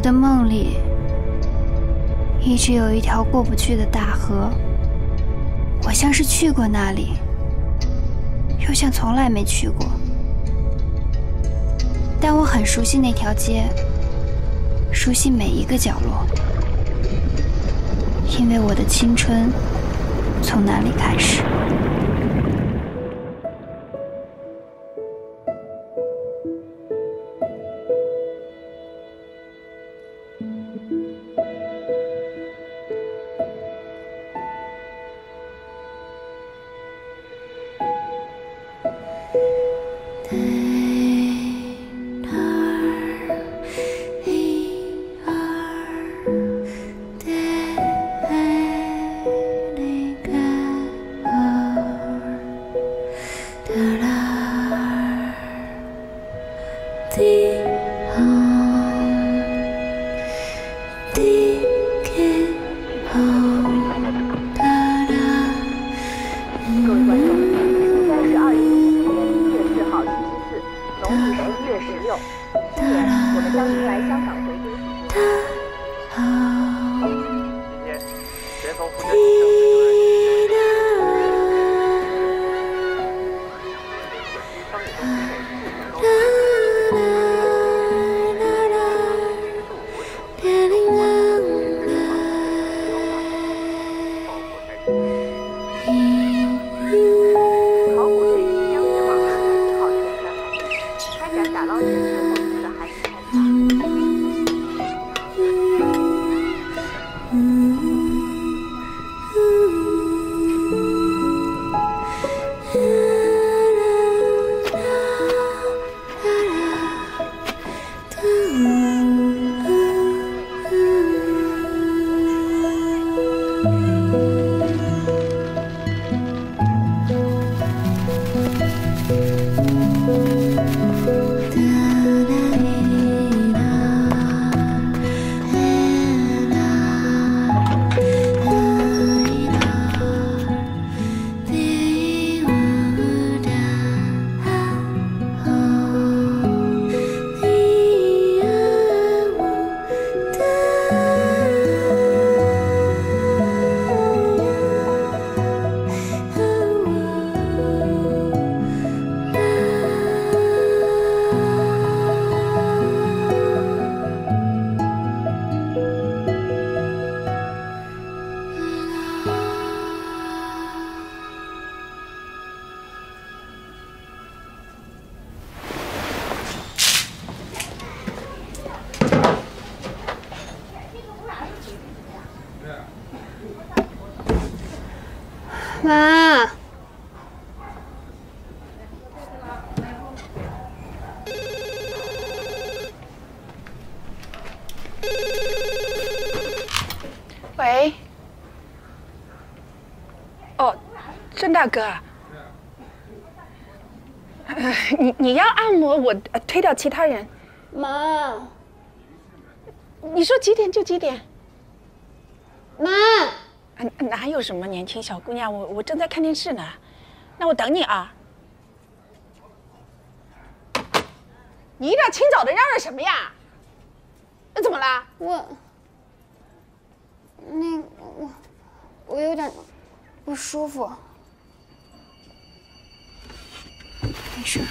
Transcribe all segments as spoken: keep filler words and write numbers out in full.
的梦里一直有一条过不去的大河，我像是去过那里，又像从来没去过。但我很熟悉那条街，熟悉每一个角落，因为我的青春从那里开始。妈， 喂，哦，郑大哥，呃，你你要按摩，我推掉其他人。 妈， 你说几点就几点？ 妈。 哪有什么年轻小姑娘，我我正在看电视呢，那我等你啊。你一大清早的嚷嚷什么呀？那怎么啦？ 我，那个我，我有点不舒服。没事。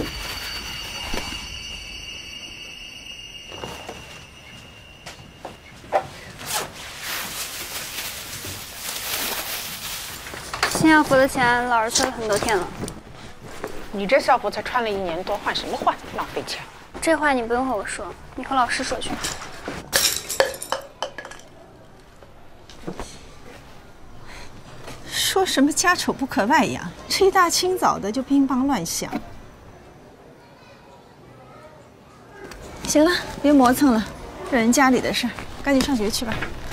新校服的钱老师催了很多天了。 你这校服才穿了一年多，换什么换？浪费钱。 这话你不用和我说，你和老师说去。 说什么家丑不可外扬，这一大清早的就乒乓乱响。行了，别磨蹭了，这人家里的事，赶紧上学去吧。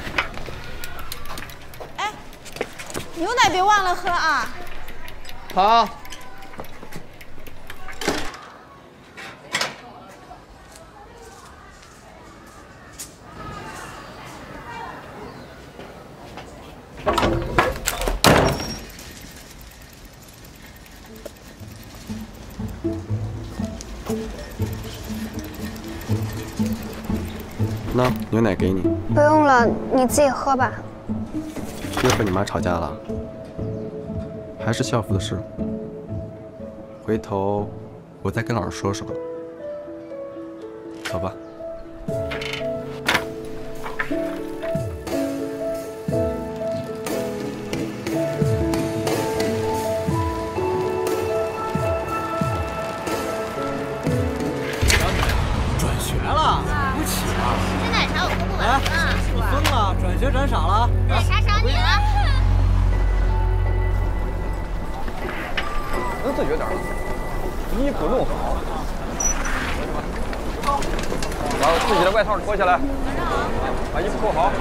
哎，牛奶别忘了喝啊！ 好。 那牛奶给你。 不用了，你自己喝吧。 又和你妈吵架了？还是校服的事？回头我再跟老师说说。走吧。 转学转傻了？ 奶茶少你了。 能自觉点，衣服弄好。把自己的外套脱下来，把衣服扣好。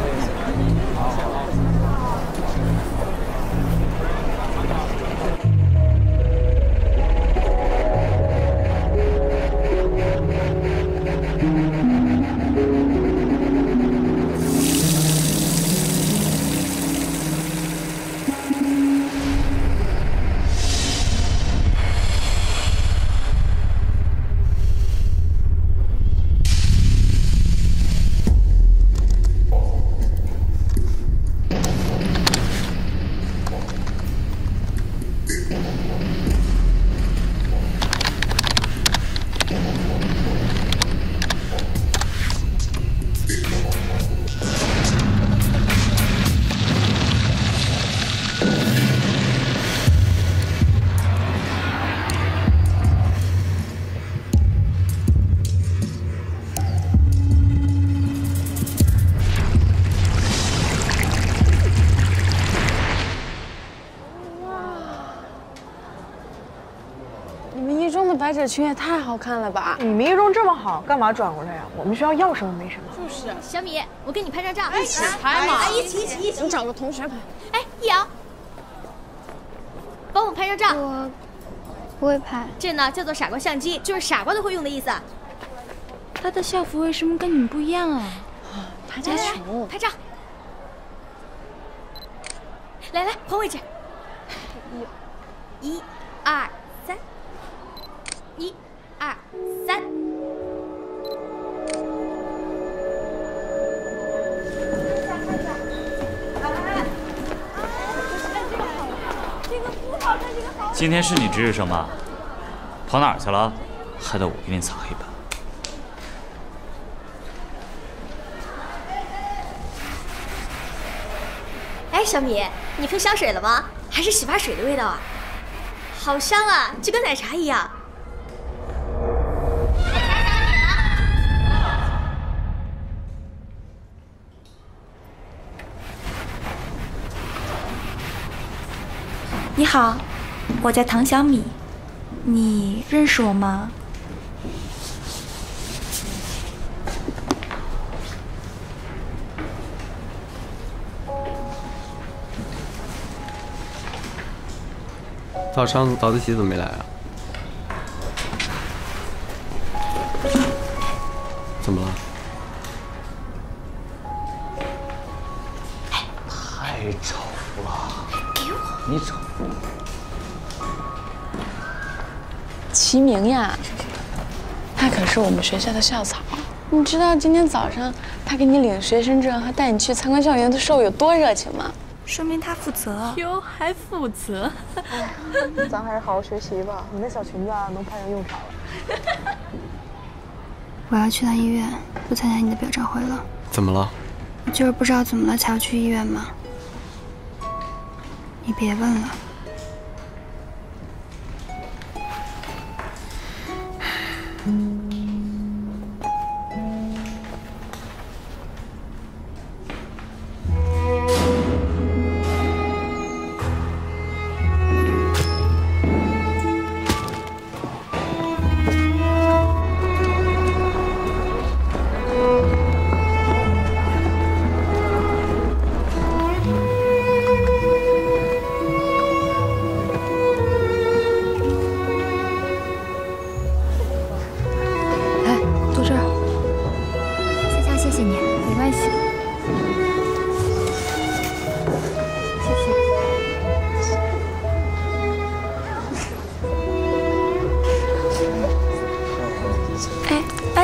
百褶裙也太好看了吧！ 你们一中这么好，干嘛转过来呀？我们学校要什么没什么。 就是，小米，我跟你拍张照， 一起拍嘛！ 一起一起一起， 你找个同学拍。 哎，易遥，帮我拍张照。 我不会拍。 这呢叫做傻瓜相机，就是傻瓜都会用的意思。 他的校服为什么跟你们不一样啊？他家穷。 拍照。来来，换位置。一、二、三。 一、二、三。 今天是你值日生吗？跑哪儿去了？害得我给你擦黑板。 哎，小米，你喷香水了吗？还是洗发水的味道啊？好香啊，就跟奶茶一样。 你好，我叫唐小米，你认识我吗？ 早上早自习怎么没来啊？怎么了？ 太丑了！给我！你丑。 齐明呀，他可是我们学校的校草。你知道今天早上他给你领学生证和带你去参观校园的时候有多热情吗？ 说明他负责哟，还负责。 咱还是好好学习吧，你那小裙子啊，能派上用场了。 我要去趟医院，不参加你的表彰会了。 怎么了？ 我就是不知道怎么了才要去医院嘛。你别问了。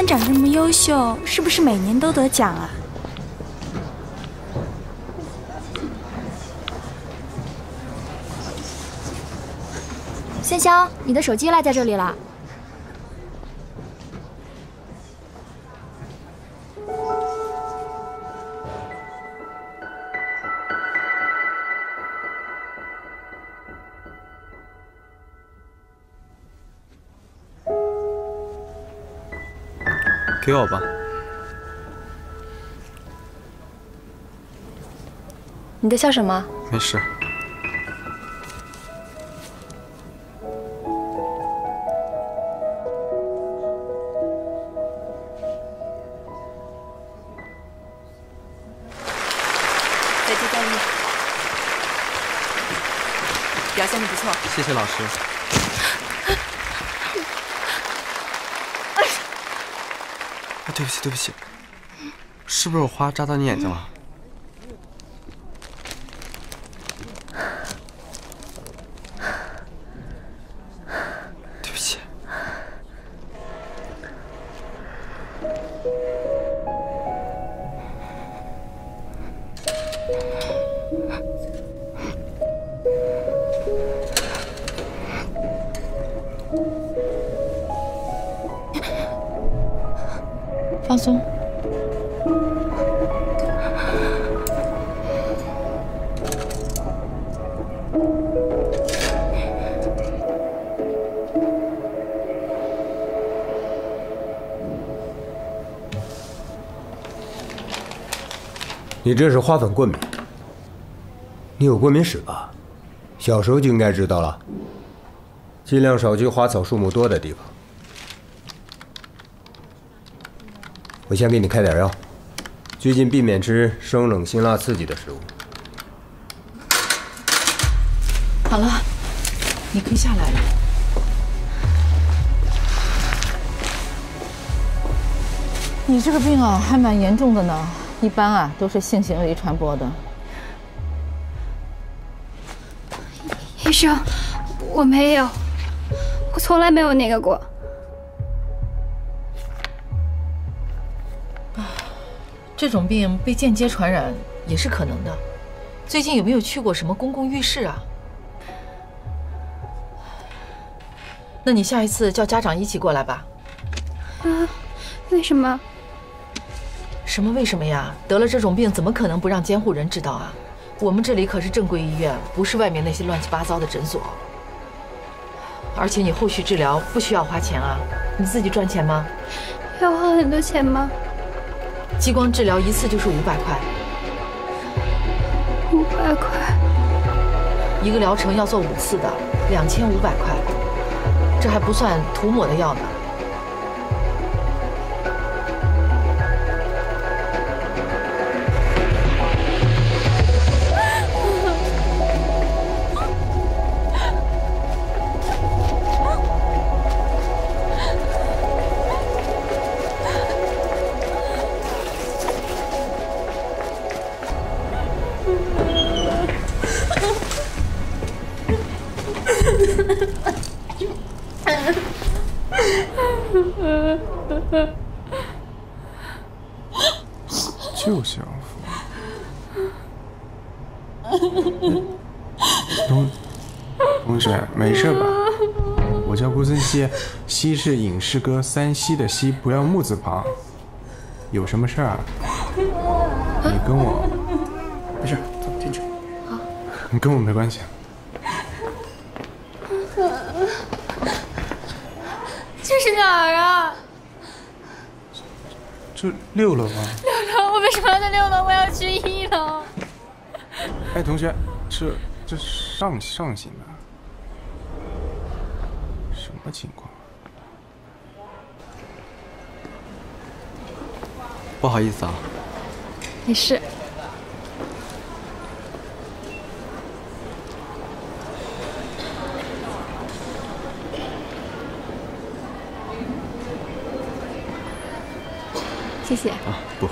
班长这么优秀，是不是每年都得奖啊？ 孙潇，你的手机落在这里了。 给我吧。 你在笑什么？ 没事。 再接再厉，表现得不错。 谢谢老师。啊，对不起，对不起，是不是我花扎到你眼睛了？对不起。 放松。 你这是花粉过敏，你有过敏史吧？小时候就应该知道了，尽量少去花草树木多的地方。我先给你开点药，最近避免吃生冷、辛辣、刺激的食物。 好了，你可以下来了。 你这个病啊，还蛮严重的呢。一般啊，都是性行为传播的。 医生，我没有，我从来没有那个过。 这种病被间接传染也是可能的。最近有没有去过什么公共浴室啊？那你下一次叫家长一起过来吧。 啊？为什么？ 什么为什么呀？得了这种病，怎么可能不让监护人知道啊？我们这里可是正规医院，不是外面那些乱七八糟的诊所。而且你后续治疗不需要花钱啊，你自己赚钱吗？ 要花很多钱吗？ 激光治疗一次就是五百块。 五百块。 一个疗程要做五次的，两千五百块，这还不算涂抹的药呢。 就小福，同同学没事吧？我叫顾森西，西是影视歌三西的西，不要木字旁。有什么事儿啊？你跟我没事，走进去。好，你跟我没关系。 这是哪儿啊？ 这六楼啊。 六楼？我为什么要在六楼？我要去一楼。 哎，同学，这这上上行的，什么情况？ 不好意思啊。 没事。谢谢。 啊，不会。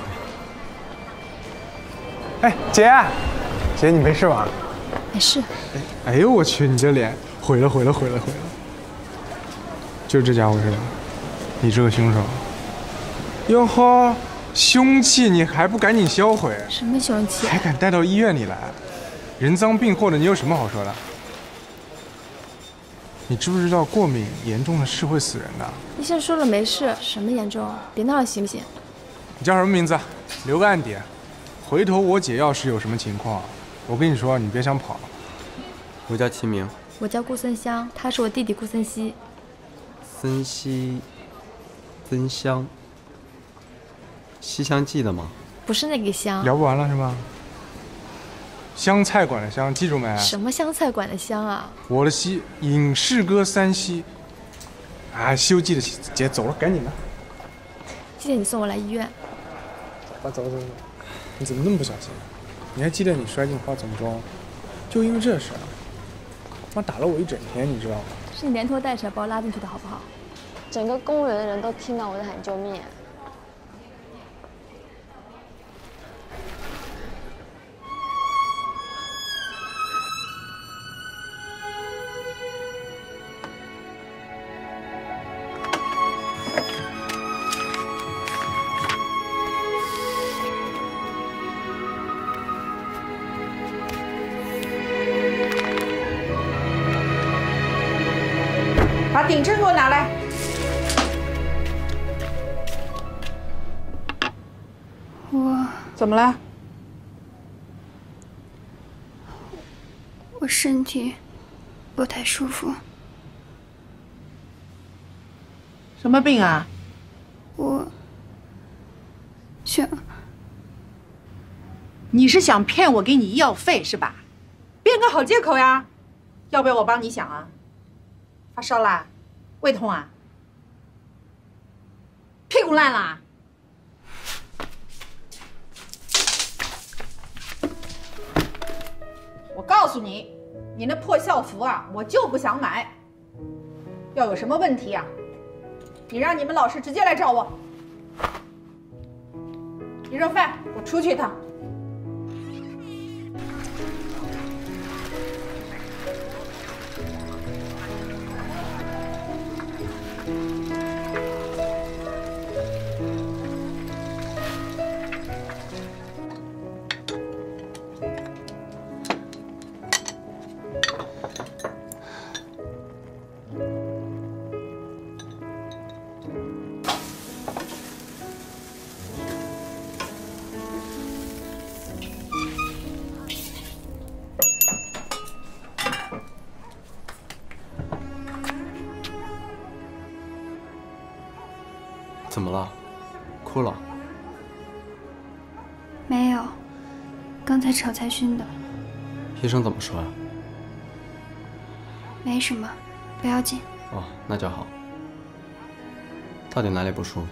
哎，姐，姐你没事吧？ 没事。 哎呦我去，你这脸毁了毁了毁了毁了！就这家伙是吧？你这个凶手， 哟呵，凶器你还不赶紧销毁？ 什么凶器？ 还敢带到医院里来？人赃并获的，你有什么好说的？你知不知道过敏严重的是会死人的？ 医生说了没事，什么严重？别闹了行不行？ 你叫什么名字？留个暗点，回头我姐要是有什么情况，我跟你说，你别想跑。 我叫齐明。 我叫顾森香，他是我弟弟顾森西。 森西，森香，西厢记的吗？ 不是那个香。 聊不完了是吗？湘菜馆的湘，记住没？ 什么湘菜馆的湘啊？ 我的西，影视歌三西。啊，《西游记》的姐走了，赶紧的。 谢谢你送我来医院。 走吧，走走走。你怎么那么不小心？你还记得你摔进花丛中，就因为这事，妈打了我一整天，你知道吗？ 是你连拖带扯把我拉进去的好不好？ 整个公园的人都听到我在喊救命。 把顶针给我拿来。 我怎么了？ 我身体不太舒服。 什么病啊？ 我想…… 你是想骗我给你医药费是吧？编个好借口呀！要不要我帮你想啊？发烧啦？胃痛啊？屁股烂啦？我告诉你，你那破校服啊，我就不想买。要有什么问题啊，你让你们老师直接来找我。李热范，我出去一趟。 怎么了？哭了？ 没有，刚才吵才熏的。 医生怎么说呀？ 没什么，不要紧。 哦，那就好。到底哪里不舒服？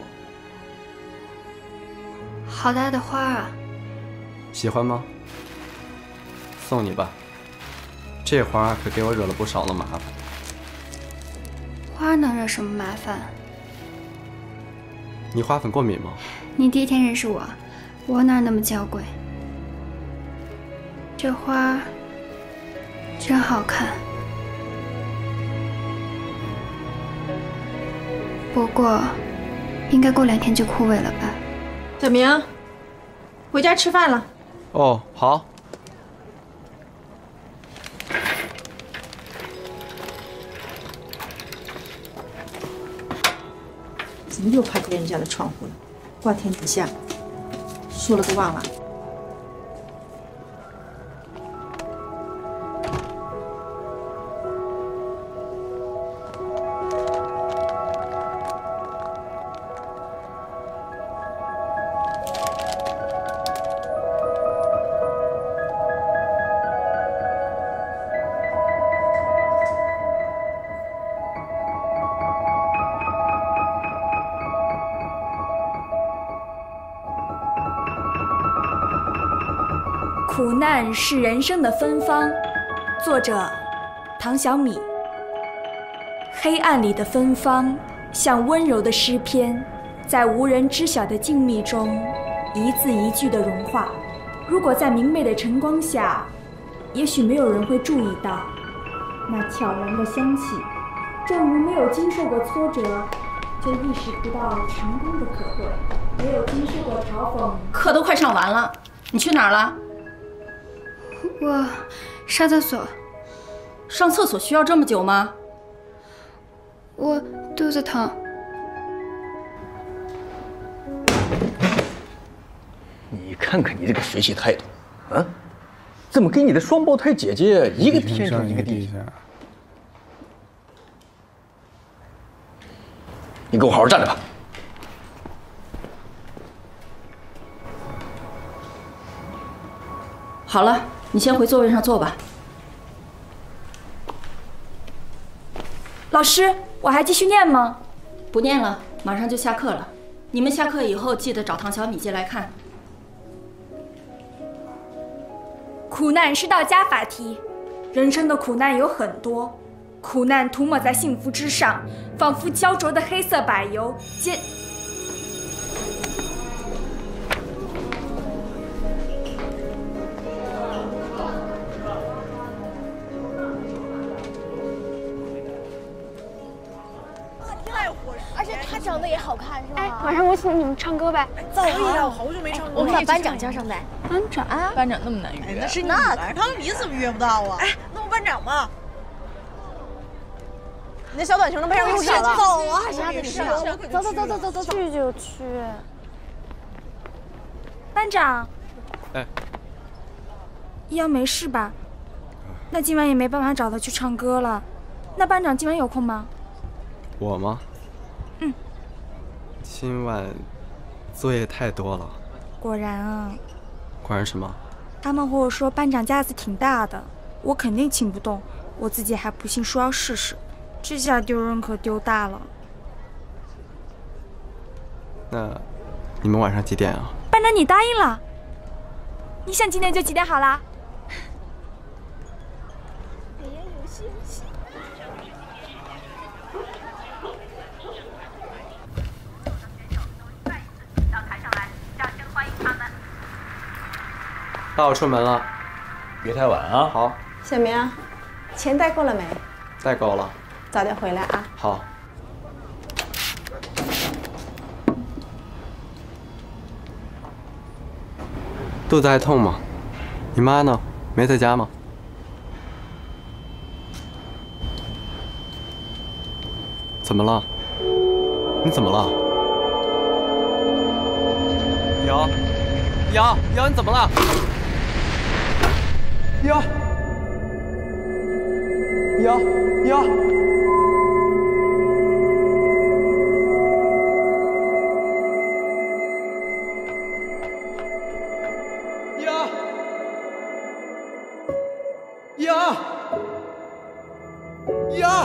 好大的花啊！ 喜欢吗？送你吧。这花可给我惹了不少的麻烦。 花能惹什么麻烦？ 你花粉过敏吗？ 你第一天认识我，我哪那么娇贵？这花真好看，不过应该过两天就枯萎了吧？ 小明，回家吃饭了。 哦，好。 怎么又爬别人家的窗户了？挂天底下，说了都忘了。 苦难是人生的芬芳，作者唐小米。黑暗里的芬芳像温柔的诗篇，在无人知晓的静谧中一字一句的融化。如果在明媚的晨光下，也许没有人会注意到那悄然的香气，正如没有经受过挫折就意识不到成功的可贵。 也有经历过嘲讽。 课都快上完了，你去哪儿了？ 我上厕所。 上厕所需要这么久吗？ 我肚子疼。 你看看你这个学习态度，啊，怎么给你的双胞胎姐姐一个天上一个地下？你给我好好站着吧。 好了，你先回座位上坐吧。 老师，我还继续念吗？ 不念了，马上就下课了。你们下课以后记得找唐小米进来看。 苦难是道加法题，人生的苦难有很多，苦难涂抹在幸福之上，仿佛焦灼的黑色柏油，煎。 而且他长得也好看，是吧？ 哎，晚上我请你们唱歌呗。 可以啊，我好久没唱歌了。 我们把班长叫上呗。 班长啊？ 班长那么难约？ 那是你那他们你怎么约不到啊？哎，那我班长嘛。你那小短裙都配上裤衩了。 走啊，还是要跟你上？ 走走走走走走走。去就去。 班长。 哎。 依阳没事吧？那今晚也没办法找他去唱歌了。那班长今晚有空吗？ 我吗？ 嗯。 今晚作业太多了。 果然啊。 果然什么？ 他们和我说班长架子挺大的，我肯定请不动，我自己还不信说要试试，这下丢人可丢大了。 那你们晚上几点啊？ 班长，你答应了。你想几点就几点好啦。 那我出门了， 别太晚啊。 好。 小明，钱带够了没？ 带够了。 早点回来啊。 好。肚子还痛吗？你妈呢？没在家吗？怎么了？你怎么了？瑶，瑶，瑶，你怎么了？瑶，瑶，瑶。呀呀！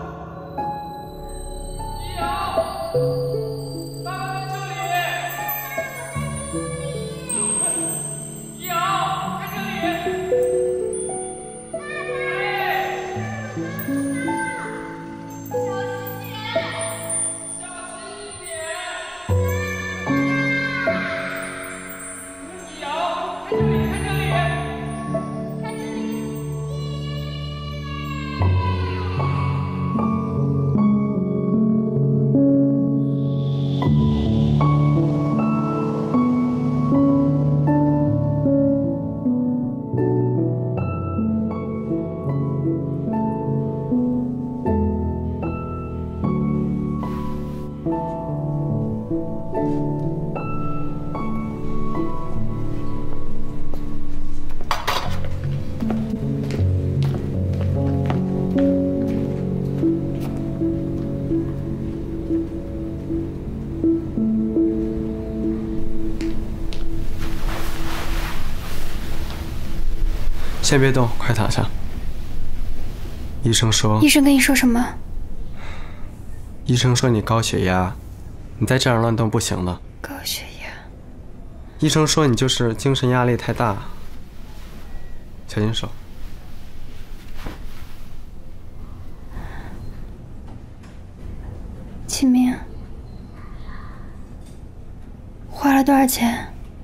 先别动，快躺下。医生说…… 医生跟你说什么？ 医生说你高血压，你再这样乱动不行的。 高血压。 医生说你就是精神压力太大。小心手。 启明，花了多少钱？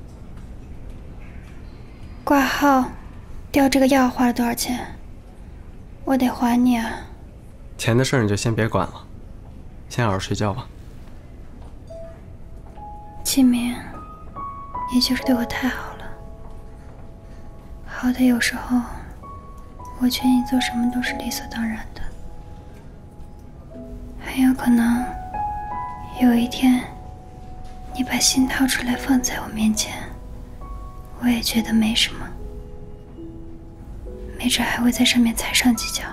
挂号。调这个药花了多少钱？我得还你啊！ 钱的事你就先别管了，先好好睡觉吧。 启明，你就是对我太好了，好的有时候我觉得你做什么都是理所当然的。很有可能有一天你把心掏出来放在我面前，我也觉得没什么，没准还会在上面踩上几脚。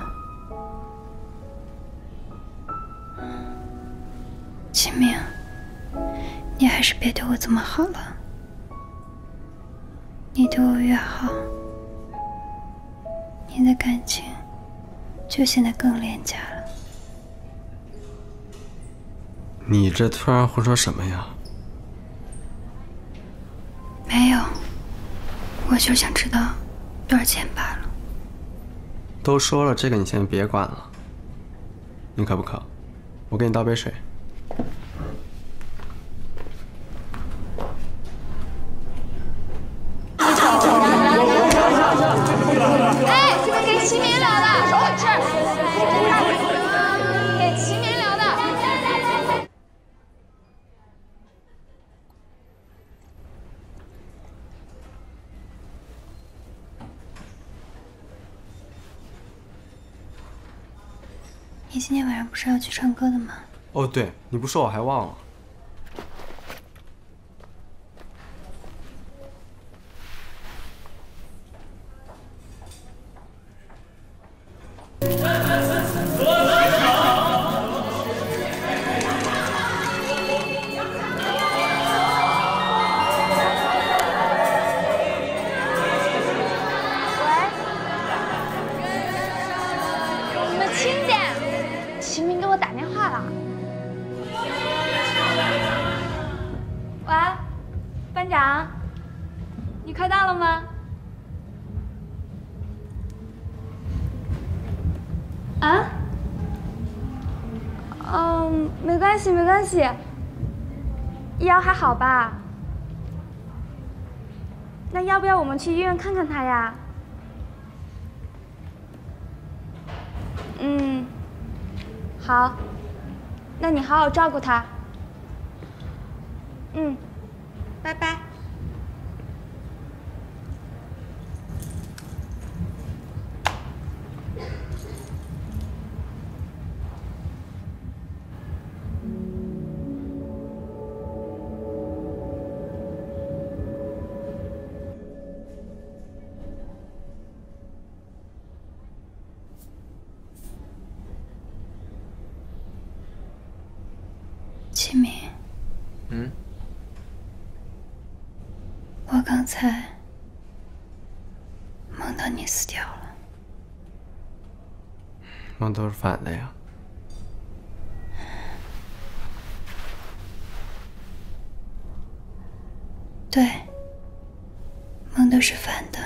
启明，你还是别对我这么好了，你对我越好，你的感情就显得更廉价了。 你这突然胡说什么呀？ 没有，我就想知道多少钱罢了。 都说了，这个你先别管了。你渴不渴？我给你倒杯水。 哎，这个给齐明聊的，手好吃。给齐明聊的。 你今天晚上不是要去唱歌的吗？ 哦，对，你不说我还忘了。 啊？嗯，没关系，没关系，腰还好吧？那要不要我们去医院看看他呀？嗯，好，那你好好照顾他。嗯，拜拜。 启明， 嗯， 我刚才梦到你死掉了。 梦都是反的呀。 对，梦都是反的。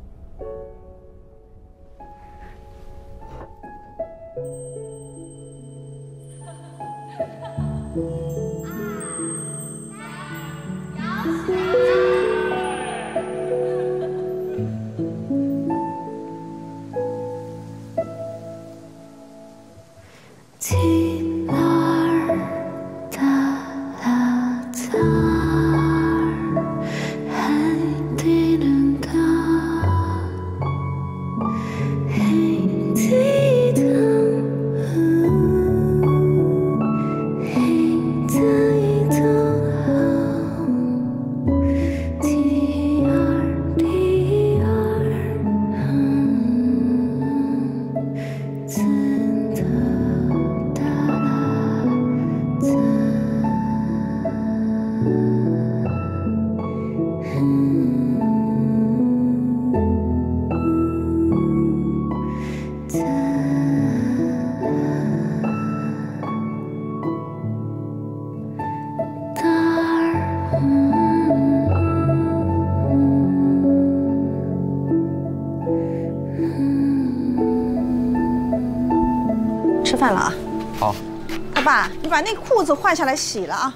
吃饭了啊？ 好。 他爸，你把那裤子换下来洗了啊。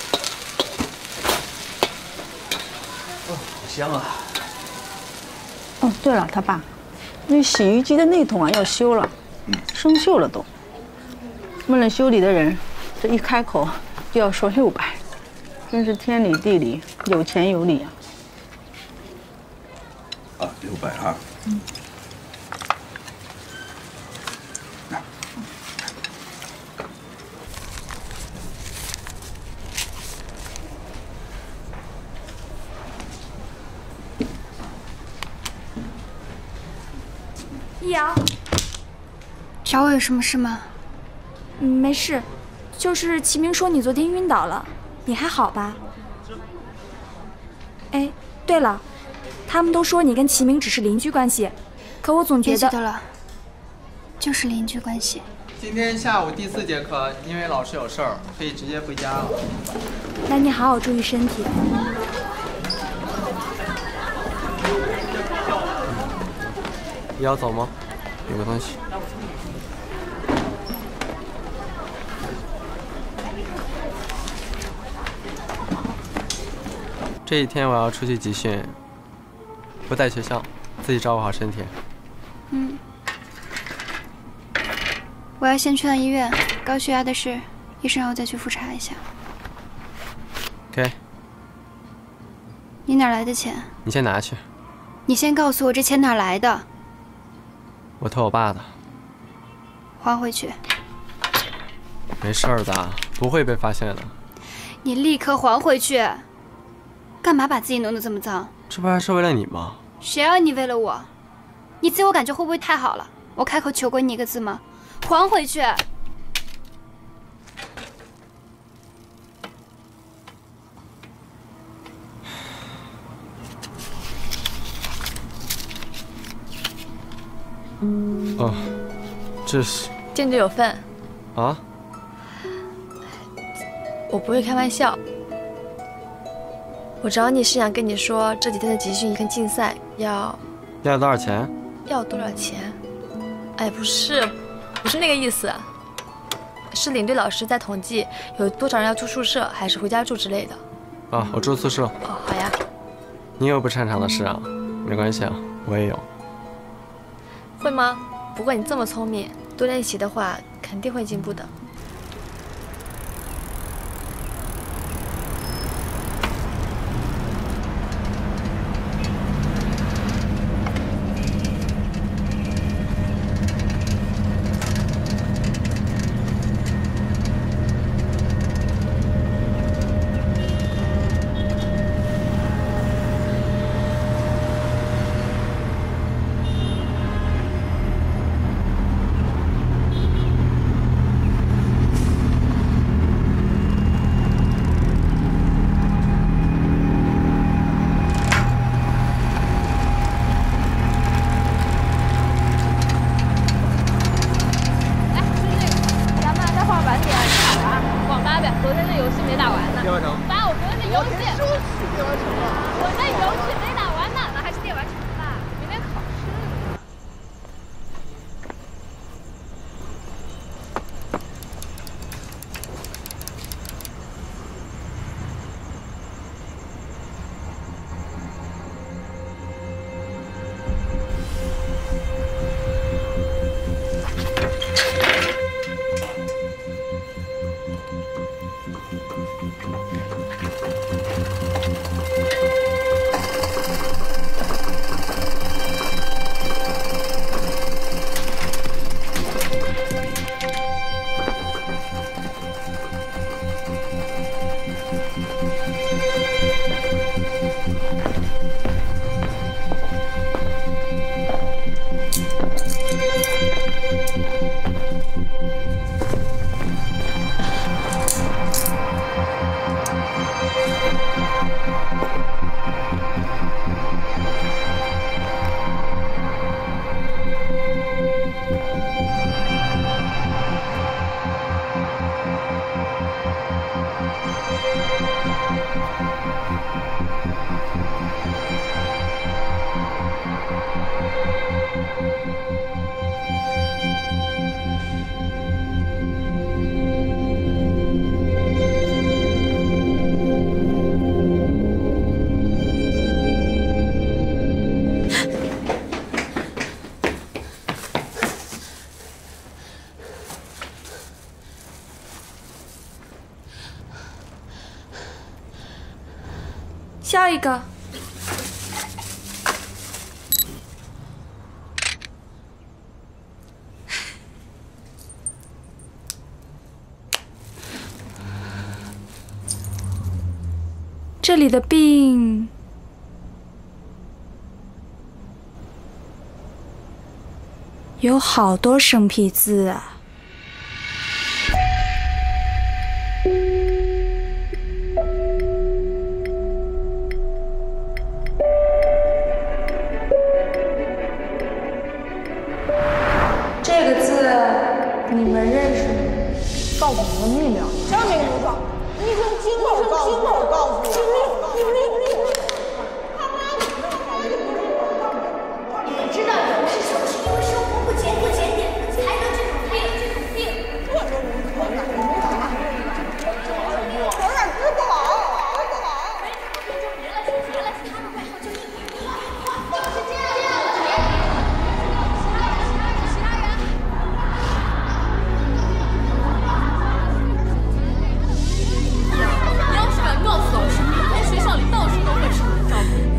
哦，好香啊！ 哦，对了，他爸，那洗衣机的内桶啊要修了，生锈了都。问了修理的人，这一开口就要说六百，真是天理地理，有钱有理啊！ 啊，六百啊。嗯。 易遥， 找我有什么事吗？ 嗯，没事，就是齐明说你昨天晕倒了，你还好吧？哎，对了，他们都说你跟齐明只是邻居关系，可我总觉得…… 别记得了，就是邻居关系。 今天下午第四节课，因为老师有事儿，可以直接回家了。 那你好好注意身体。 你要走吗？有个东西。这一天我要出去集训，不在学校，自己照顾好身体。 嗯。我要先去趟医院，高血压的事，医生让我再去复查一下。 给。 你哪来的钱？ 你先拿去。 你先告诉我这钱哪来的？ 我偷我爸的， 还回去。 没事儿的，不会被发现的。 你立刻还回去！干嘛把自己弄得这么脏？ 这不还是为了你吗？ 谁让你为了我？你自我感觉会不会太好了？我开口求过你一个字吗？还回去！ 哦，这是见者有份啊！ 我不会开玩笑，我找你是想跟你说，这几天的集训跟竞赛要要多少钱？ 要多少钱？哎，不是，不是那个意思，是领队老师在统计有多少人要住宿舍，还是回家住之类的。 啊，我住宿舍。 哦，好呀。 你有不擅长的事啊？没关系啊，我也有。 会吗？不过你这么聪明，多练习的话，肯定会进步的。 下一个。这里的病有好多生僻字啊。这个字你们认识吗？ 告诉你个秘密， 真没不告，你从金口告诉我，告诉我，你你你你。 你知道有的时候是因为生活不检不检点，才得这种病这种病。 我说你可敢不敢？可敢知不好？不好。 别了，别了，他们外号叫硬币，就是这样。其他人， 你要是敢告诉老师，明天学校里到处都会吃你照顾。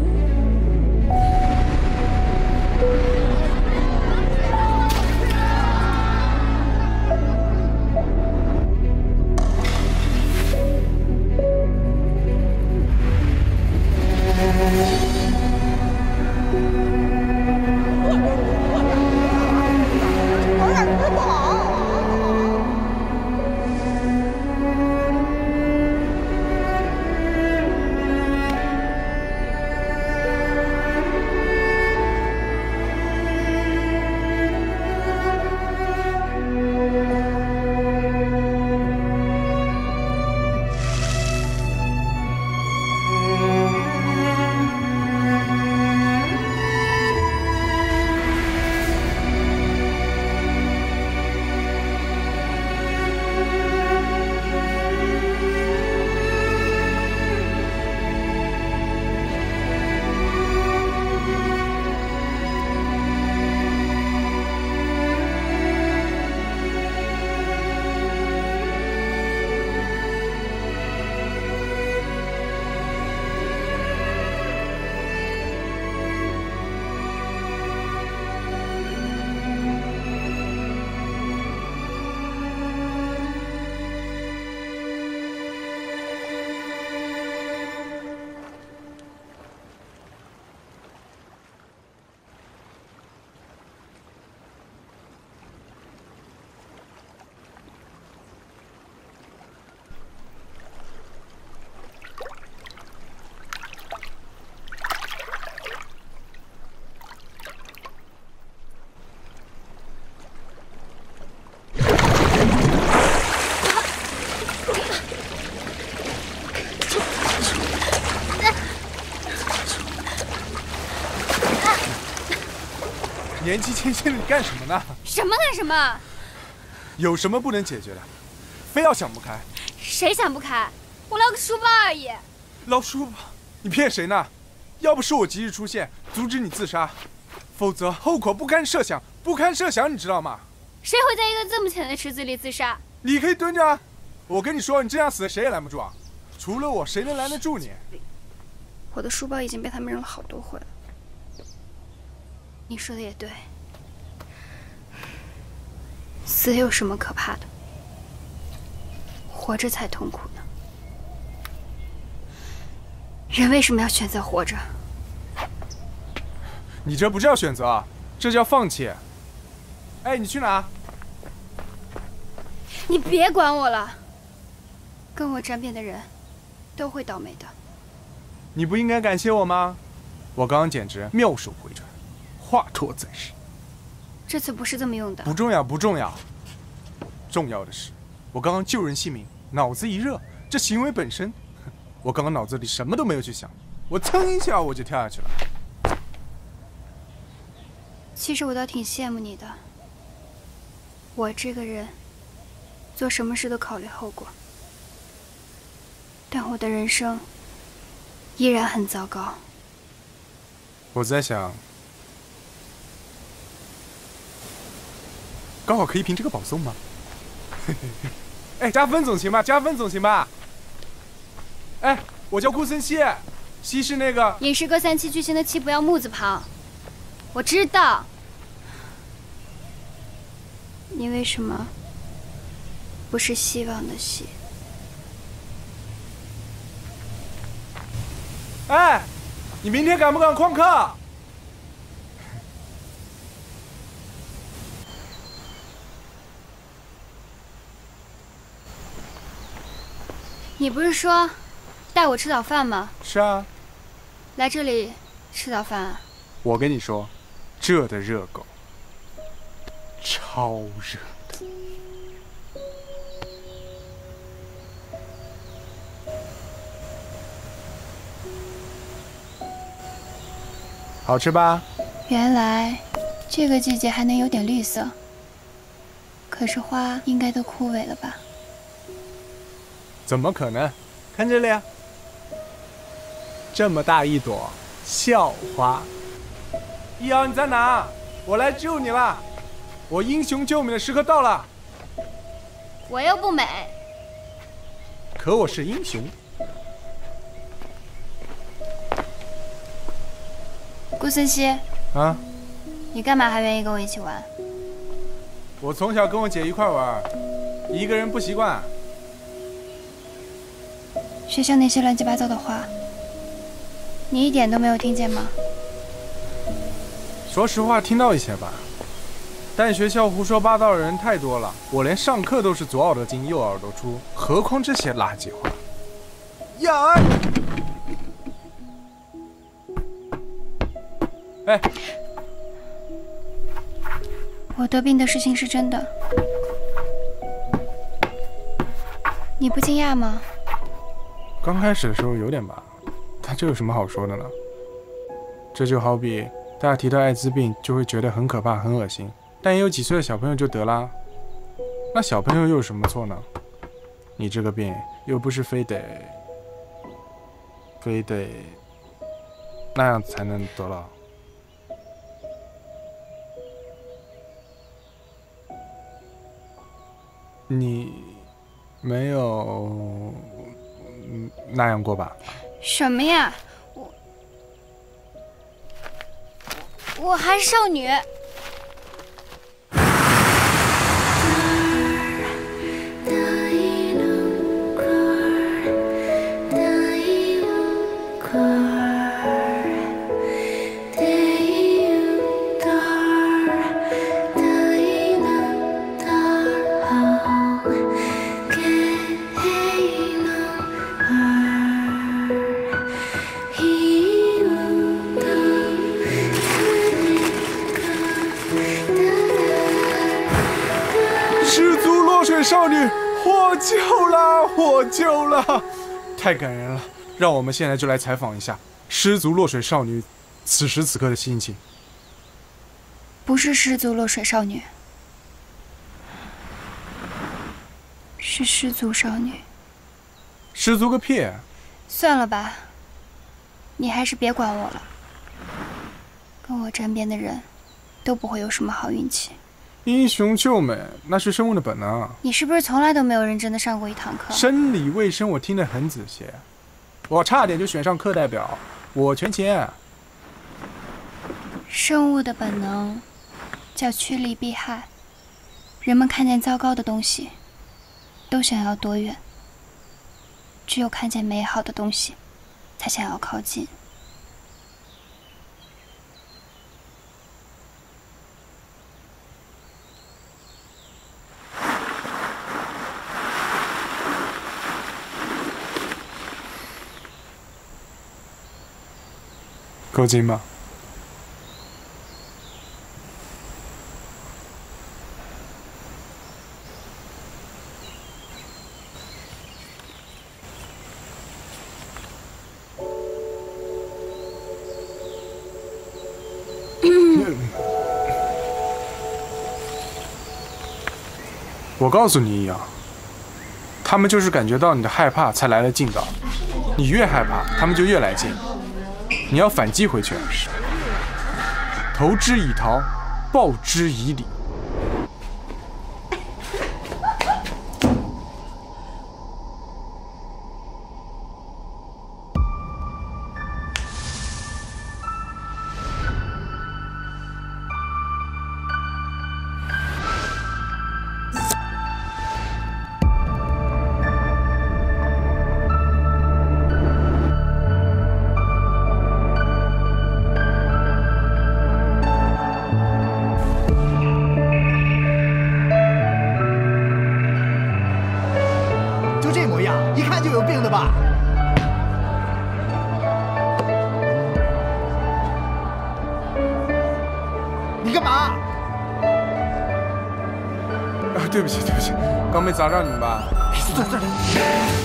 可敢知不好？ 年纪轻轻的你干什么呢？ 什么干什么？ 有什么不能解决的？非要想不开？ 谁想不开？我捞个书包而已。 捞书包？你骗谁呢？要不是我及时出现，阻止你自杀，否则后果不堪设想，不堪设想，你知道吗？ 谁会在一个这么浅的池子里自杀？ 你可以蹲着啊！我跟你说，你这样死谁也拦不住啊！除了我，谁能拦得住你？ 我的书包已经被他们扔了好多回了。你说的也对，死有什么可怕的？活着才痛苦呢。人为什么要选择活着？ 你这不叫选择啊，这叫放弃。哎，你去哪？ 你别管我了。跟我沾边的人，都会倒霉的。 你不应该感谢我吗？我刚刚简直妙手回春，华佗在世。 这次不是这么用的。 不重要，不重要。重要的是，我刚刚救人性命，脑子一热，这行为本身，我刚刚脑子里什么都没有去想，我噌一下我就跳下去了。 其实我倒挺羡慕你的。我这个人，做什么事都考虑后果，但我的人生依然很糟糕。 我在想，高考可以凭这个保送吗？哎，加分总行吧，加分总行吧。哎，我叫顾森西， 西是那个饮食阁三七巨星的七不要木字旁。我知道。你为什么不是希望的希？ 哎，你明天敢不敢旷课？ 你不是说带我吃早饭吗？ 是啊。 来这里吃早饭啊？ 我跟你说，这的热狗超热的。好吃吧？ 原来这个季节还能有点绿色，可是花应该都枯萎了吧？ 怎么可能？看这里啊，这么大一朵校花。易遥，你在哪？我来救你了！我英雄救美的时刻到了。 我又不美， 可我是英雄。 顾森西啊， 你干嘛还愿意跟我一起玩？ 我从小跟我姐一块玩，一个人不习惯。 学校那些乱七八糟的话，你一点都没有听见吗？ 说实话，听到一些吧。但学校胡说八道的人太多了，我连上课都是左耳朵进右耳朵出，何况这些垃圾话。呀！哎， 我得病的事情是真的，你不惊讶吗？ 刚开始的时候有点吧，但这有什么好说的呢？这就好比大家提到艾滋病就会觉得很可怕、很恶心，但也有几岁的小朋友就得啦。那小朋友又有什么错呢？你这个病又不是非得非得那样才能得了。你没有那样过吧？ 什么呀？我我还是少女。 少女获救了，获救了，太感人了！让我们现在就来采访一下失足落水少女此时此刻的心情。 不是失足落水少女，是失足少女。 失足个屁！ 算了吧，你还是别管我了。跟我沾边的人，都不会有什么好运气。 英雄救美，那是生物的本能。 你是不是从来都没有认真的上过一堂课？ 生理卫生我听得很仔细，我差点就选上课代表，我全签。 生物的本能叫趋利避害，人们看见糟糕的东西，都想要躲远；只有看见美好的东西，才想要靠近。 够近吗？我告诉你一样，他们就是感觉到你的害怕才来了劲道，你越害怕，他们就越来劲。你要反击回去，投之以桃，报之以李。 出这模样，一看就有病的吧？你干嘛？ 啊，对不起，对不起，刚没砸着你们吧？ 坐这里。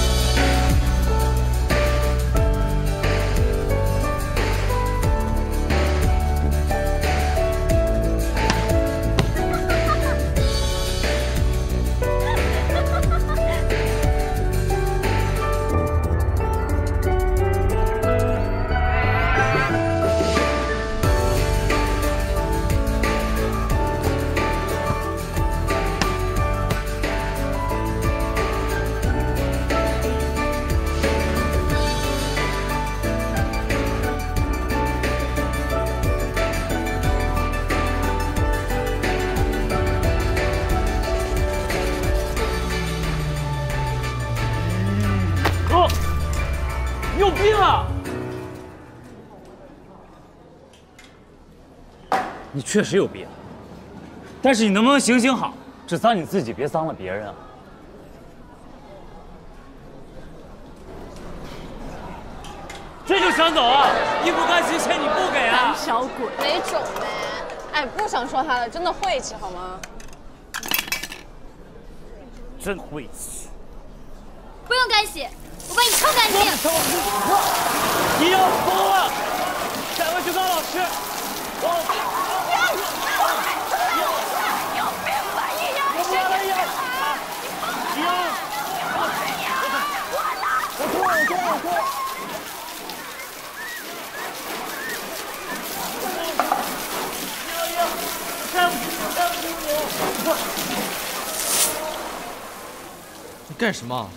有病啊！你确实有病，但是你能不能行行好，只脏你自己，别脏了别人啊！这就想走啊？衣不甘心钱你不给啊？ 胆小鬼， 没种呗！哎，不想说他了，真的晦气好吗？ 真晦气！ 不用干洗。 我帮你冲干净！ 你要疯了！带回去告老师！我你有病吧！一样一样一样！ 一样！ 我拿！我脱我脱我脱！ 一样！干干不我！ 你干什么？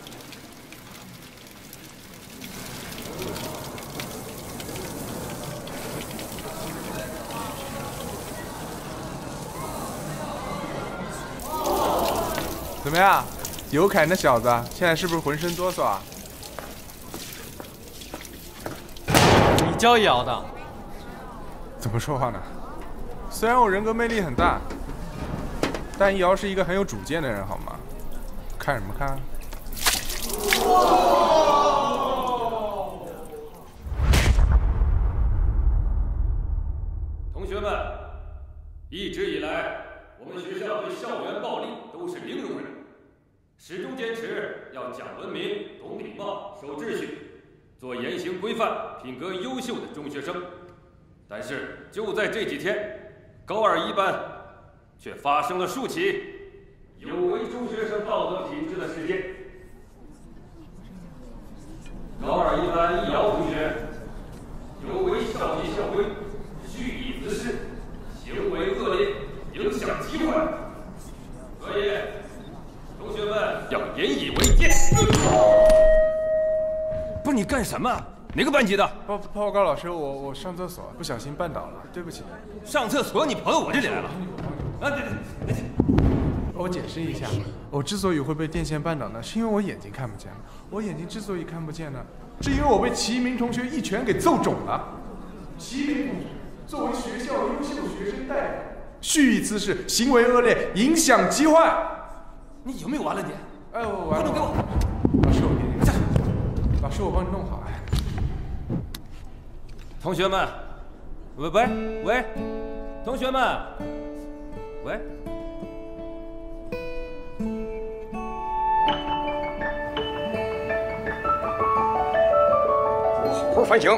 怎么样，尤凯那小子现在是不是浑身哆嗦啊？ 你教也熬的？ 怎么说话呢？虽然我人格魅力很大，但易遥是一个很有主见的人，好吗？看什么看？ 同学们，一直以来，我们学校对校园暴力都是零容忍。 始终坚持要讲文明、懂礼貌、守秩序，做言行规范、品格优秀的中学生。但是就在这几天，高二一班却发生了数起有违中学生道德品质的事件。高二一班易遥同学有违校纪校规，蓄意滋事，行为恶劣，影响极坏，所以。 同学们要严以为戒。不是你干什么？哪个班级的？ 报报告老师，我我上厕所不小心绊倒了，对不起。 上厕所你跑到我这里来了？啊，对对对。 我解释一下，我之所以会被电线绊倒呢，是因为我眼睛看不见了。我眼睛之所以看不见呢，是因为我被齐明同学一拳给揍肿了。齐明同学作为学校优秀学生代表，蓄意滋事，行为恶劣，影响极坏。 你有没有完了你？ 哎，我完了！ 给我， 老师，我给你下去。老师，我帮你弄好。哎， 同学们，喂喂喂，同学们，喂。 我好好反省。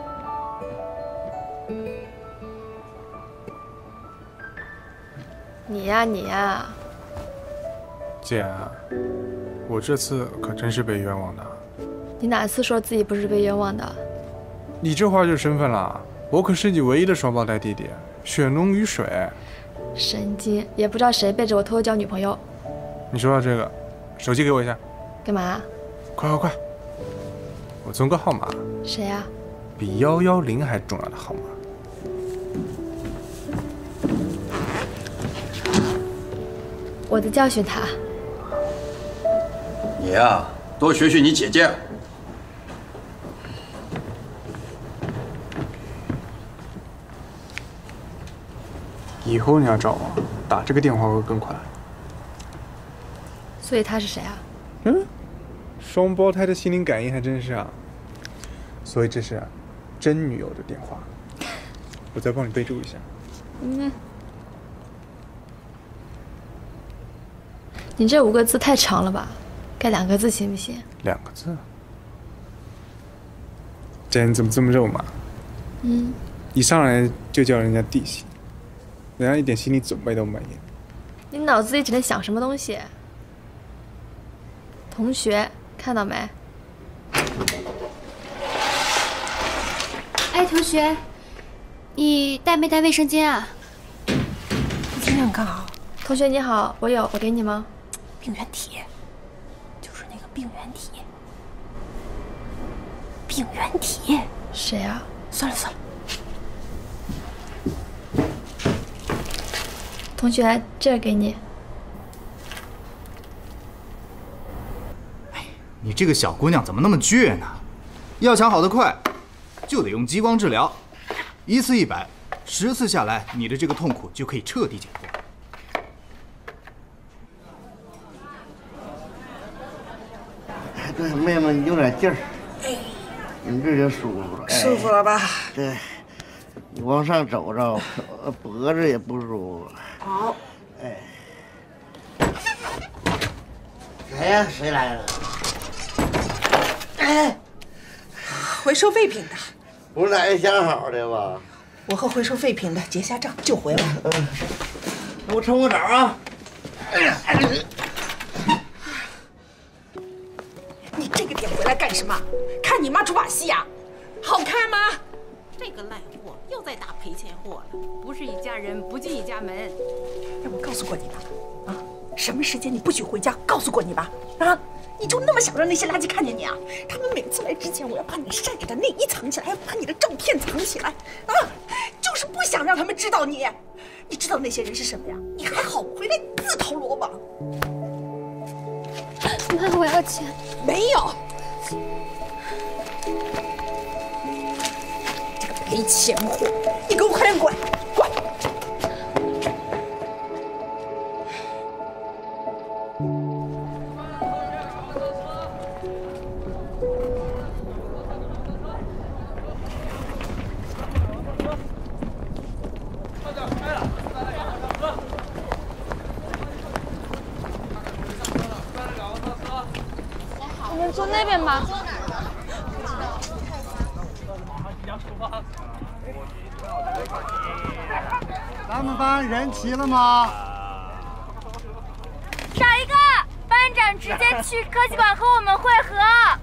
你呀，你呀。 姐，我这次可真是被冤枉的。 你哪次说自己不是被冤枉的？ 你这话就身份了，我可是你唯一的双胞胎弟弟，血浓于水。 神经，也不知道谁背着我偷偷交女朋友。 你说到这个，手机给我一下。 干嘛？ 快快快！我存个号码。 谁呀？ 比幺幺零还重要的号码。 我在教训他。 你呀、啊，多学学你姐姐。 以后你要找我，打这个电话会更快。 所以他是谁啊？ 嗯，双胞胎的心灵感应还真是啊。所以这是、啊、真女友的电话，我再帮你备注一下。 嗯。你这五个字太长了吧？改两个字行不行？ 两个字。这人怎么这么肉麻？ 嗯。 一上来就叫人家弟媳，人家一点心理准备都没有。 你脑子里只能想什么东西？同学，看到没？ 哎，同学，你带没带卫生巾啊？ 你今天刚好。 同学你好，我有，我给你吗？ 病原体，就是那个病原体。病原体？ 谁啊？ 算了算了。 同学，这给你。 哎，你这个小姑娘怎么那么倔呢？要想好得快，就得用激光治疗，一次一百，十次下来，你的这个痛苦就可以彻底解脱。 对，妹妹，你有点劲儿，你这就舒服了， 舒服了吧？ 对，你往上走走，脖子也不舒服。 好， 哎，谁呀？谁来了？ 哎，回收废品的， 不是哪个想好的吧？ 我和回收废品的结下账就回来。 嗯，那我冲个澡啊！哎呀， 你这个点回来干什么？看你妈出把戏呀？好看吗？ 这个烂货又在打赔钱货了，不是一家人不进一家门。 让我告诉过你吧，啊，什么时间你不许回家？告诉过你吧，啊，你就那么想让那些垃圾看见你啊？他们每次来之前，我要把你晒着的内衣藏起来，还要把你的照片藏起来，啊，就是不想让他们知道你。你知道那些人是什么呀？你还好回来自投罗网。 妈，我要钱。 没有。赔钱货！你给我快点滚！滚！ 我们坐那边吧。 咱们班人齐了吗？ 少一个，班长直接去科技馆和我们会合。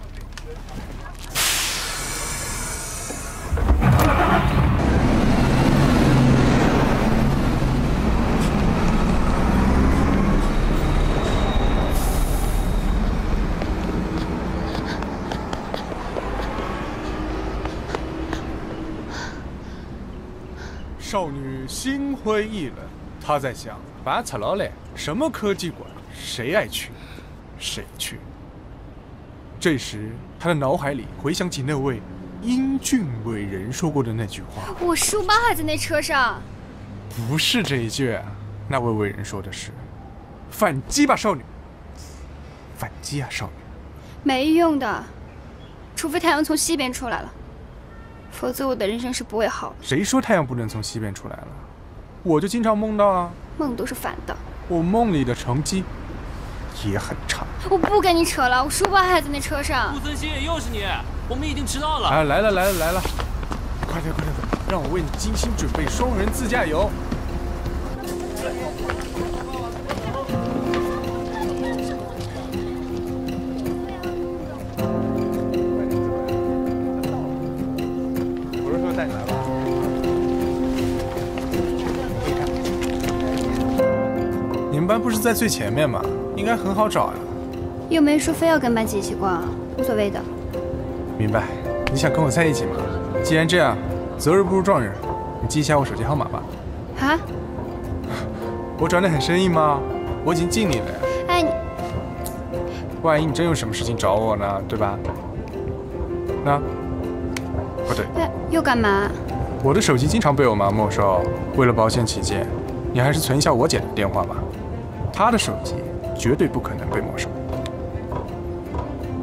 少女心灰意冷，她在想：拔草了嘞，什么科技馆，谁爱去，谁去。这时，她的脑海里回想起那位英俊伟人说过的那句话：“ 我书包还在那车上。” 不是这一句，那位伟人说的是：“反击吧，少女！反击啊，少女！” 没用的，除非太阳从西边出来了。否则我的人生是不会好的。 谁说太阳不能从西边出来了？我就经常梦到啊。 梦都是反的。我梦里的成绩也很差。 我不跟你扯了，我书包还在那车上。 顾森西，又是你，我们已经迟到了。 啊，来了来了来了，快点快点，让我为你精心准备双人自驾游。带你来吧。你们班不是在最前面吗？应该很好找呀。 又没说非要跟班级一起逛，无所谓的。 明白。你想跟我在一起吗？既然这样，择日不如撞日，你记一下我手机号码吧。 啊？ 我转得很生硬吗？我已经尽力了呀。 哎你。 万一你真有什么事情找我呢？对吧？那。不对， 又干嘛？ 我的手机经常被我妈没收，为了保险起见，你还是存一下我姐的电话吧。她的手机绝对不可能被没收。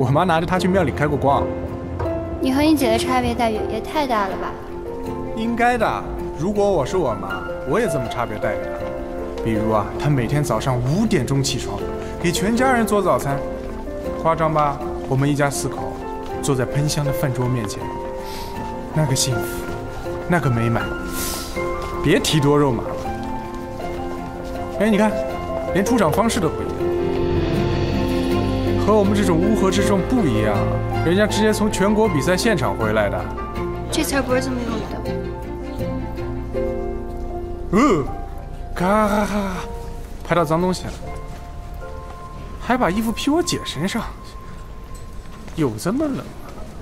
我妈拿着它去庙里开过光。 你和你姐的差别待遇也太大了吧？ 应该的，如果我是我妈，我也这么差别待遇她。比如啊，她每天早上五点钟起床，给全家人做早餐，夸张吧？我们一家四口坐在喷香的饭桌面前，那个幸福，那个美满，别提多肉麻了。哎，你看，连出场方式都不一样，和我们这种乌合之众不一样，人家直接从全国比赛现场回来的。 这词儿不是这么用呃， 的。 咔咔咔，拍到脏东西了，还把衣服披我姐身上，有这么冷吗？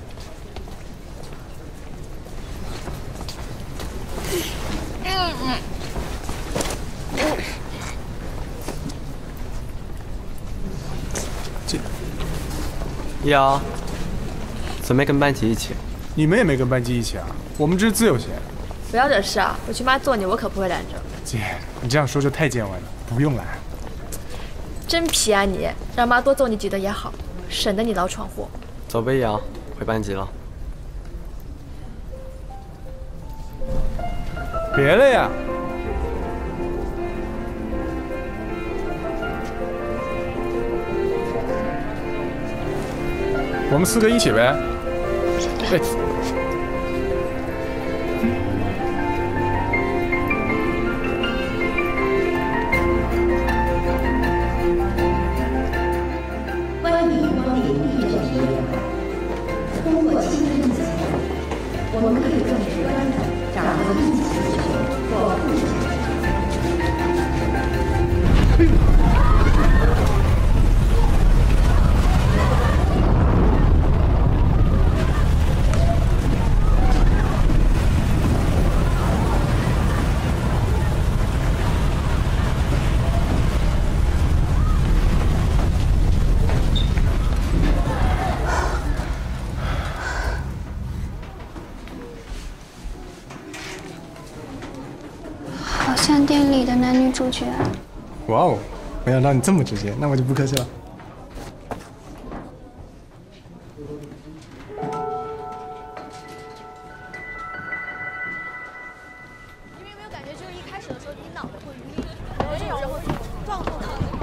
这， 易遥，怎么没跟班级一起？ 你们也没跟班级一起啊？我们这是自由行。 不要惹事啊！我去妈揍你，我可不会拦着。 姐，你这样说就太见外了，不用拦。 真皮啊你！让妈多揍你几顿也好，省得你老闯祸。 走吧，易遥，回班级了。 别了呀！我们四个一起呗。哎。 欢迎光临地震体验馆。通过亲身体验，我们可以更直观地掌握地气球或负气球。 像电影里的男女主角。 哇哦，没想到你这么直接，那我就不客气了。 你们有没有感觉，就是一开始的时候，你脑袋会晕，然后这种然后撞后头。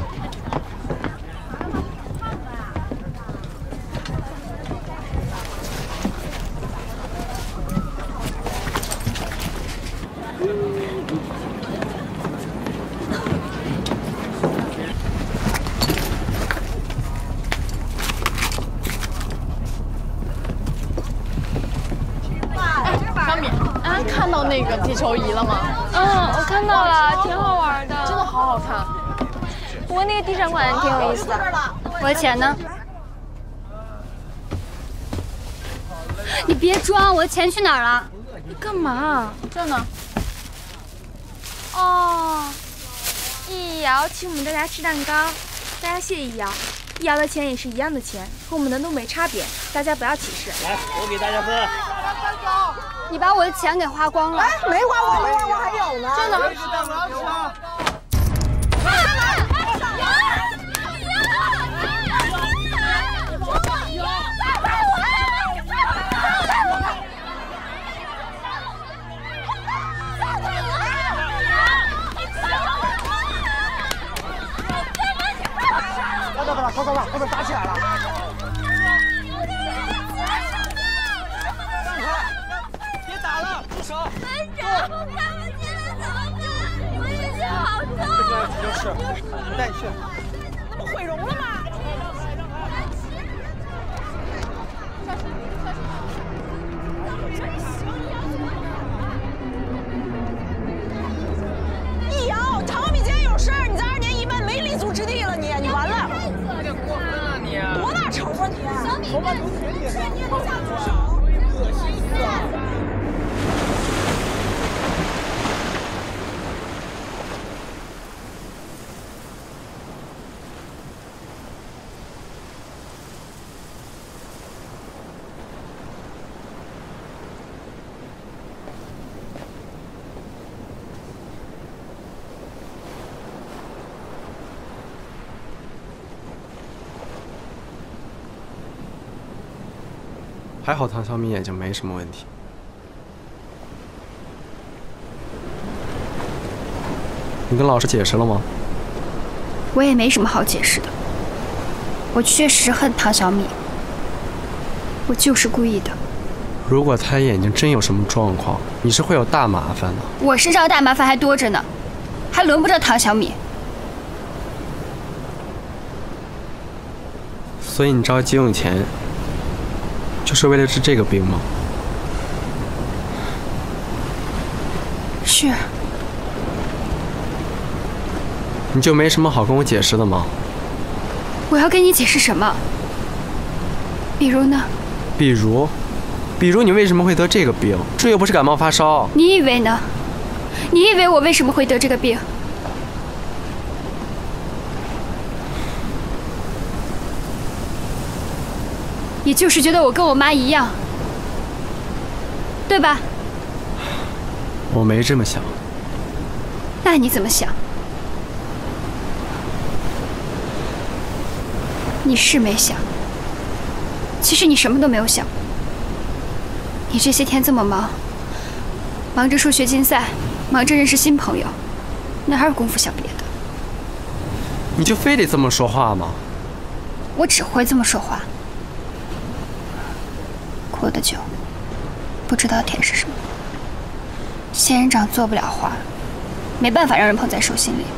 看到那个地球仪了吗？ 嗯，我看到了，挺好玩的， 真的好好看。 不过那个地震馆挺有意思的。我的钱呢？你别装，我的钱去哪儿了？ 你干嘛？ 这呢？ 哦，易遥请我们大家吃蛋糕，大家谢易遥。易遥的钱也是一样的钱，和我们的都没差别，大家不要歧视。 来，我给大家分。 你把我的钱给花光了。 哎，没花光，没花光，还有呢。 真的吗？ 快快快快快，后面打起来了！ 别打了，住手！ 班长，我看不见了，怎么办？我眼睛好痛！ 这个就是，带你去。 那不毁容了吗？易遥，唐米今天有事儿，你在二年一班没立足之地了，你你完了！ 有点过分了你。 多大仇啊你！ 小米， 头发都垂脸上，你下住手！恶心死了！ 还好唐小米眼睛没什么问题。你跟老师解释了吗？ 我也没什么好解释的。我确实恨唐小米，我就是故意的。 如果他眼睛真有什么状况，你是会有大麻烦的。 我身上大麻烦还多着呢，还轮不着唐小米。 所以你着急用钱，就是为了治这个病吗？ 是。 你就没什么好跟我解释的吗？ 我要跟你解释什么？比如呢？ 比如，比如你为什么会得这个病？这又不是感冒发烧。 你以为呢？你以为我为什么会得这个病？也就是觉得我跟我妈一样，对吧？ 我没这么想。 那你怎么想？你是没想，其实你什么都没有想。你这些天这么忙，忙着数学竞赛，忙着认识新朋友，哪有功夫想别的？ 你就非得这么说话吗？ 我只会这么说话。过得久，不知道甜是什么。仙人掌做不了花，没办法让人捧在手心里。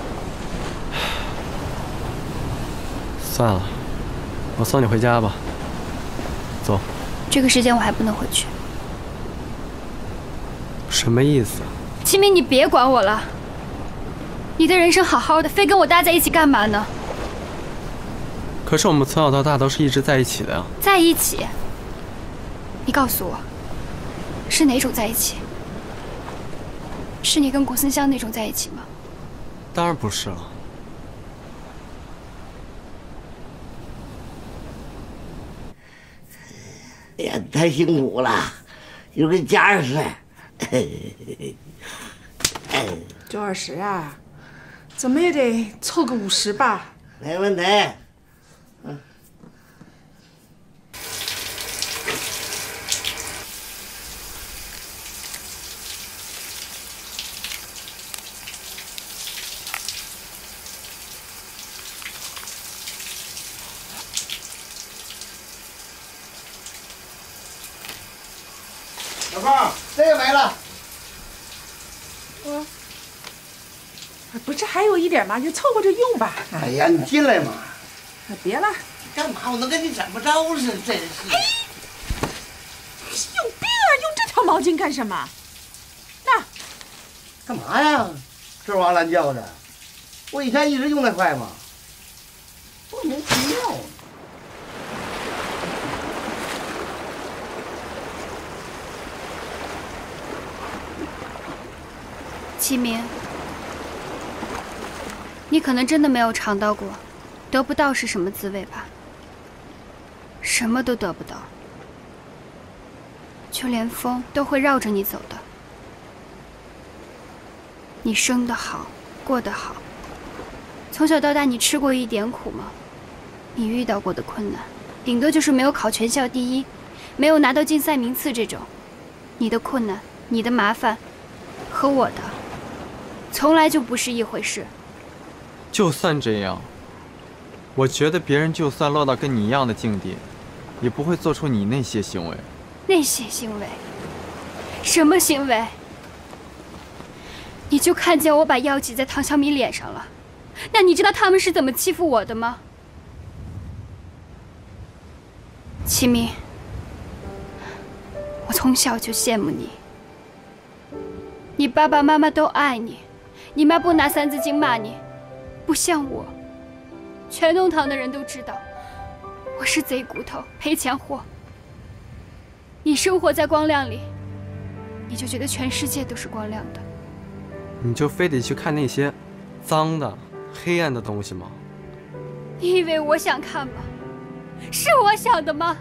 算了，我送你回家吧。走。 这个时间我还不能回去。 什么意思？ 齐明，你别管我了。你的人生好好的，非跟我待在一起干嘛呢？ 可是我们从小到大都是一直在一起的呀。 在一起？你告诉我，是哪种在一起？是你跟古森香那种在一起吗？ 当然不是了。 哎呀，太辛苦了，一会儿给你加二十。 就二十啊，怎么也得凑个五十吧？ 没问题。嗯。小胖，这个没了。 我，不是还有一点吗？就凑合着用吧。 哎呀，你进来嘛。 别了。 干嘛？我能跟你怎么着似的？真是。 有病啊！用这条毛巾干什么？那。 干嘛呀？这哇乱叫的。我以前一直用那块嘛。莫名其妙。 齐明，你可能真的没有尝到过得不到是什么滋味吧？什么都得不到，就连风都会绕着你走的。你生得好，过得好，从小到大你吃过一点苦吗？你遇到过的困难，顶多就是没有考全校第一，没有拿到竞赛名次这种。你的困难，你的麻烦，和我的从来就不是一回事。 就算这样，我觉得别人就算落到跟你一样的境地，也不会做出你那些行为。 那些行为？什么行为？你就看见我把药挤在唐小米脸上了，那你知道他们是怎么欺负我的吗？齐明，我从小就羡慕你，你爸爸妈妈都爱你，你妈不拿三字经骂你，不像我，全弄堂的人都知道我是贼骨头赔钱货。你生活在光亮里，你就觉得全世界都是光亮的。 你就非得去看那些脏的、黑暗的东西吗？ 你以为我想看吗？是我想的吗？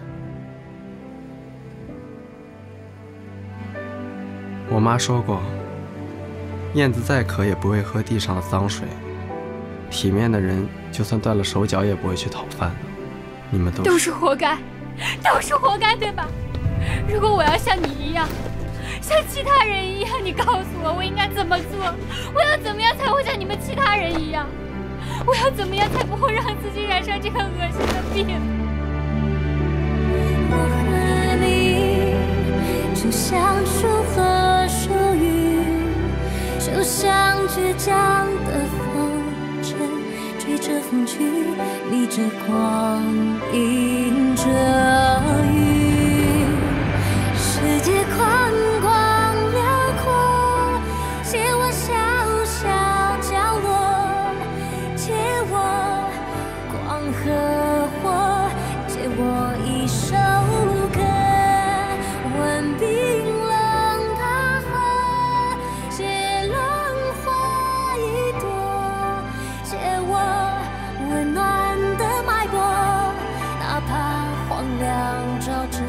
我妈说过，燕子再渴也不会喝地上的脏水，体面的人就算断了手脚也不会去讨饭的。你们都是都是活该，都是活该，对吧？ 如果我要像你一样，像其他人一样，你告诉我我应该怎么做？我要怎么样才会像你们其他人一样？我要怎么样才不会让自己染上这个恶心的病？ 我和你就像树和树雨，就像倔强的风筝，追着风去，逆着光，迎着雨。世界宽广辽阔，借我小小角落，借我光和火，借我一首歌，吻冰冷的河，借浪花一朵，借我温暖的脉搏，哪怕荒凉照着，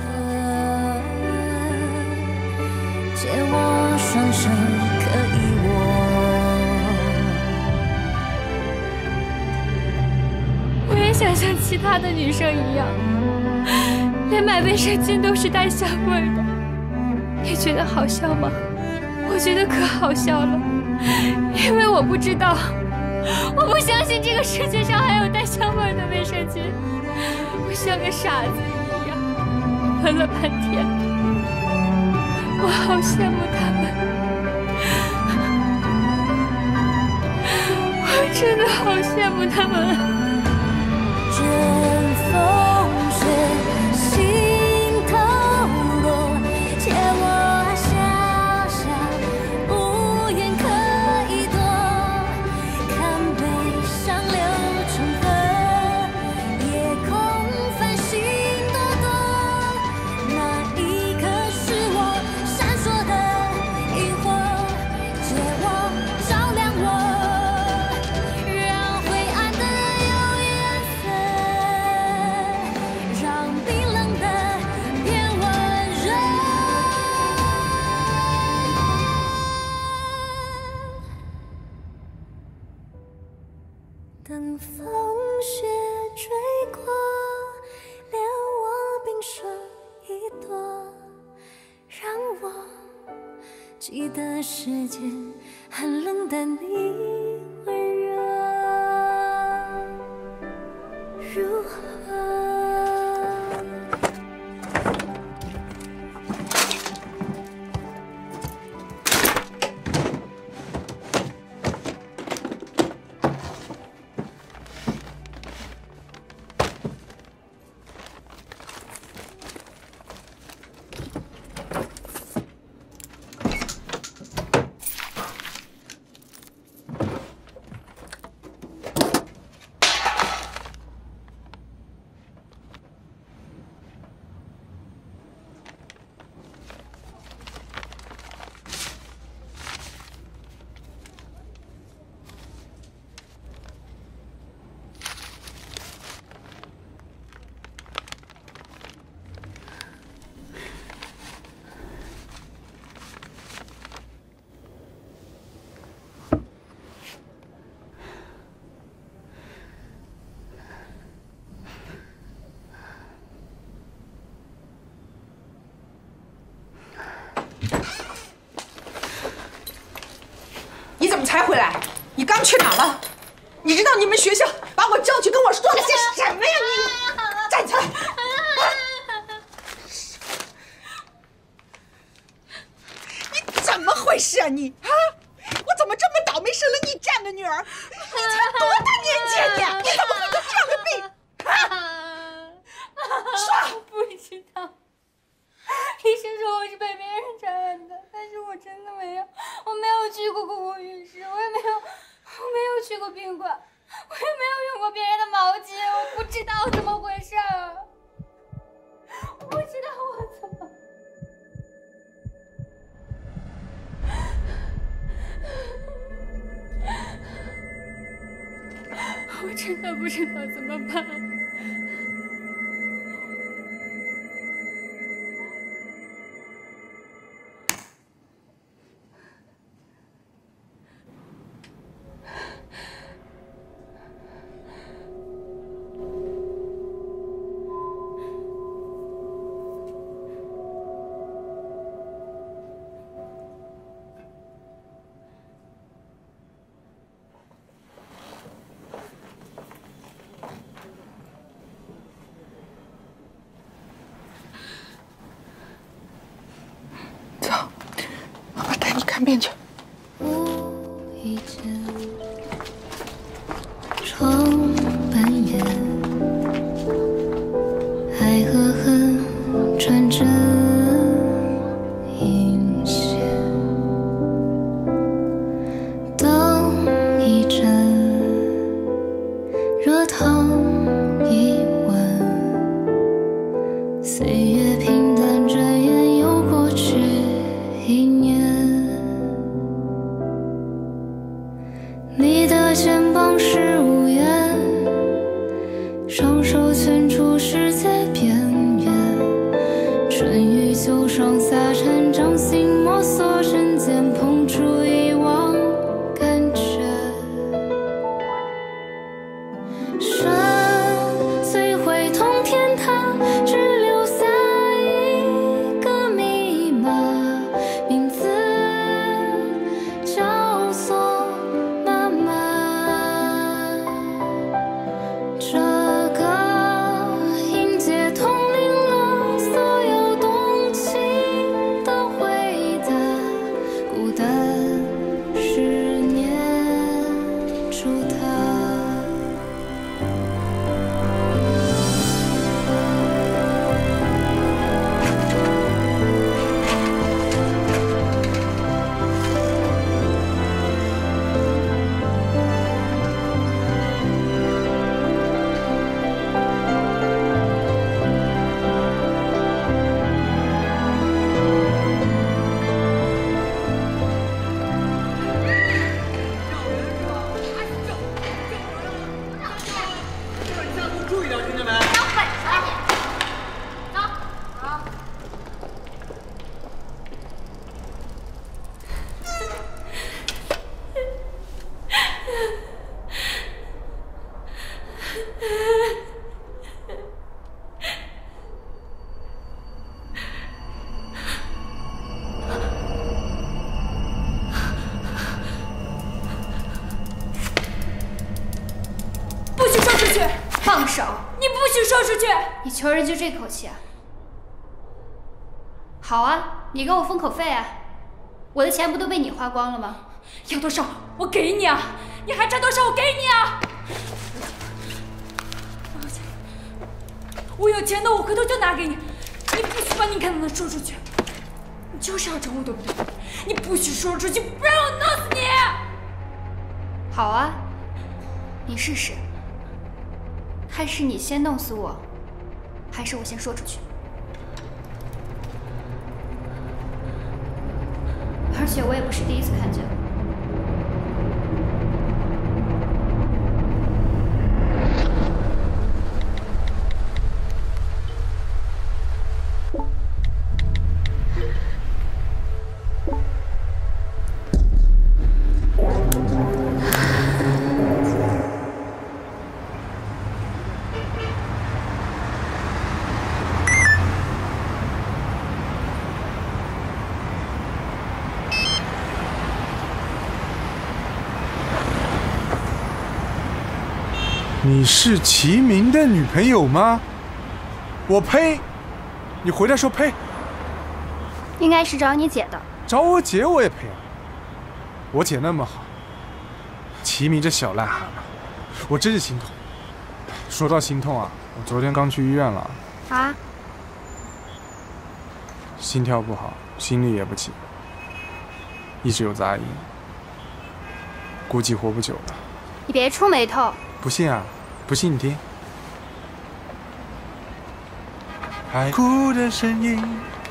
借我双手可以握。 我也想像其他的女生一样，连买卫生巾都是带香味的。你觉得好笑吗？我觉得可好笑了，因为我不知道，我不相信这个世界上还有带香味的卫生巾。我像个傻子一样闻了半天，我好羡慕他们，我真的好羡慕他们。 阵风吹，心头落，借我小小屋檐可以躲，看悲伤流成河，夜空繁星朵朵，那一刻是我闪烁的萤火，借我照亮我，让灰暗的有颜色，让冰冷的变温热。等风雪吹过，留我冰霜一朵，让我记得世间寒冷的你温热。如何？ 你怎么才回来？你刚去哪儿了？你知道你们学校把我叫去跟我说了些什么呀？你站起来！你怎么回事啊你？啊！我怎么这么倒霉生了你这样的女儿？你才多大年纪啊你？你怎么会得这样的病？啊！说！ 我不知道。医生说我是被别人传染的，但是我真的没有，我没有去过公共浴室，我也没有，我没有去过宾馆，我也没有用过别人的毛巾，我不知道怎么回事儿，我不知道我怎么。我真的不知道怎么办。 看病去。 一间窗半圆，爱和恨穿针引线，灯一盏，热汤一碗，岁月平淡，转眼又过去一年。你的肩膀是屋檐，双手圈出世界边缘，春雨秋霜洒成掌心，摸索针尖，碰触遗忘感觉。山摧毁通天塔，只留下一个密码，名字叫做妈妈。这个音节统领了所有动情的回答，孤单是念出它。 注意点，听见没？ 有本事啊你！走，走。 不许说出去！ 放手！ 你不许说出去！ 你求人就这口气啊？好啊，你给我封口费啊！我的钱不都被你花光了吗？ 要多少我给你啊！你还差多少我给你啊！我有钱的，我回头就拿给你。你不许把你看到的说出去。你就是要整我，对不对？你不许说出去，不然我弄死你！ 好啊，你试试。看是你先弄死我，还是我先说出去？而且我也不是第一次看见了。 你是齐明的女朋友吗？我呸！你回来说呸！ 应该是找你姐的。 找我姐我也呸啊！我姐那么好，齐明这小癞蛤蟆，我真是心痛。说到心痛啊，我昨天刚去医院了。 啊？ 心跳不好，心律也不齐，一直有杂音，估计活不久了。 你别触眉头。 不信啊？不信你听。海哭的声音，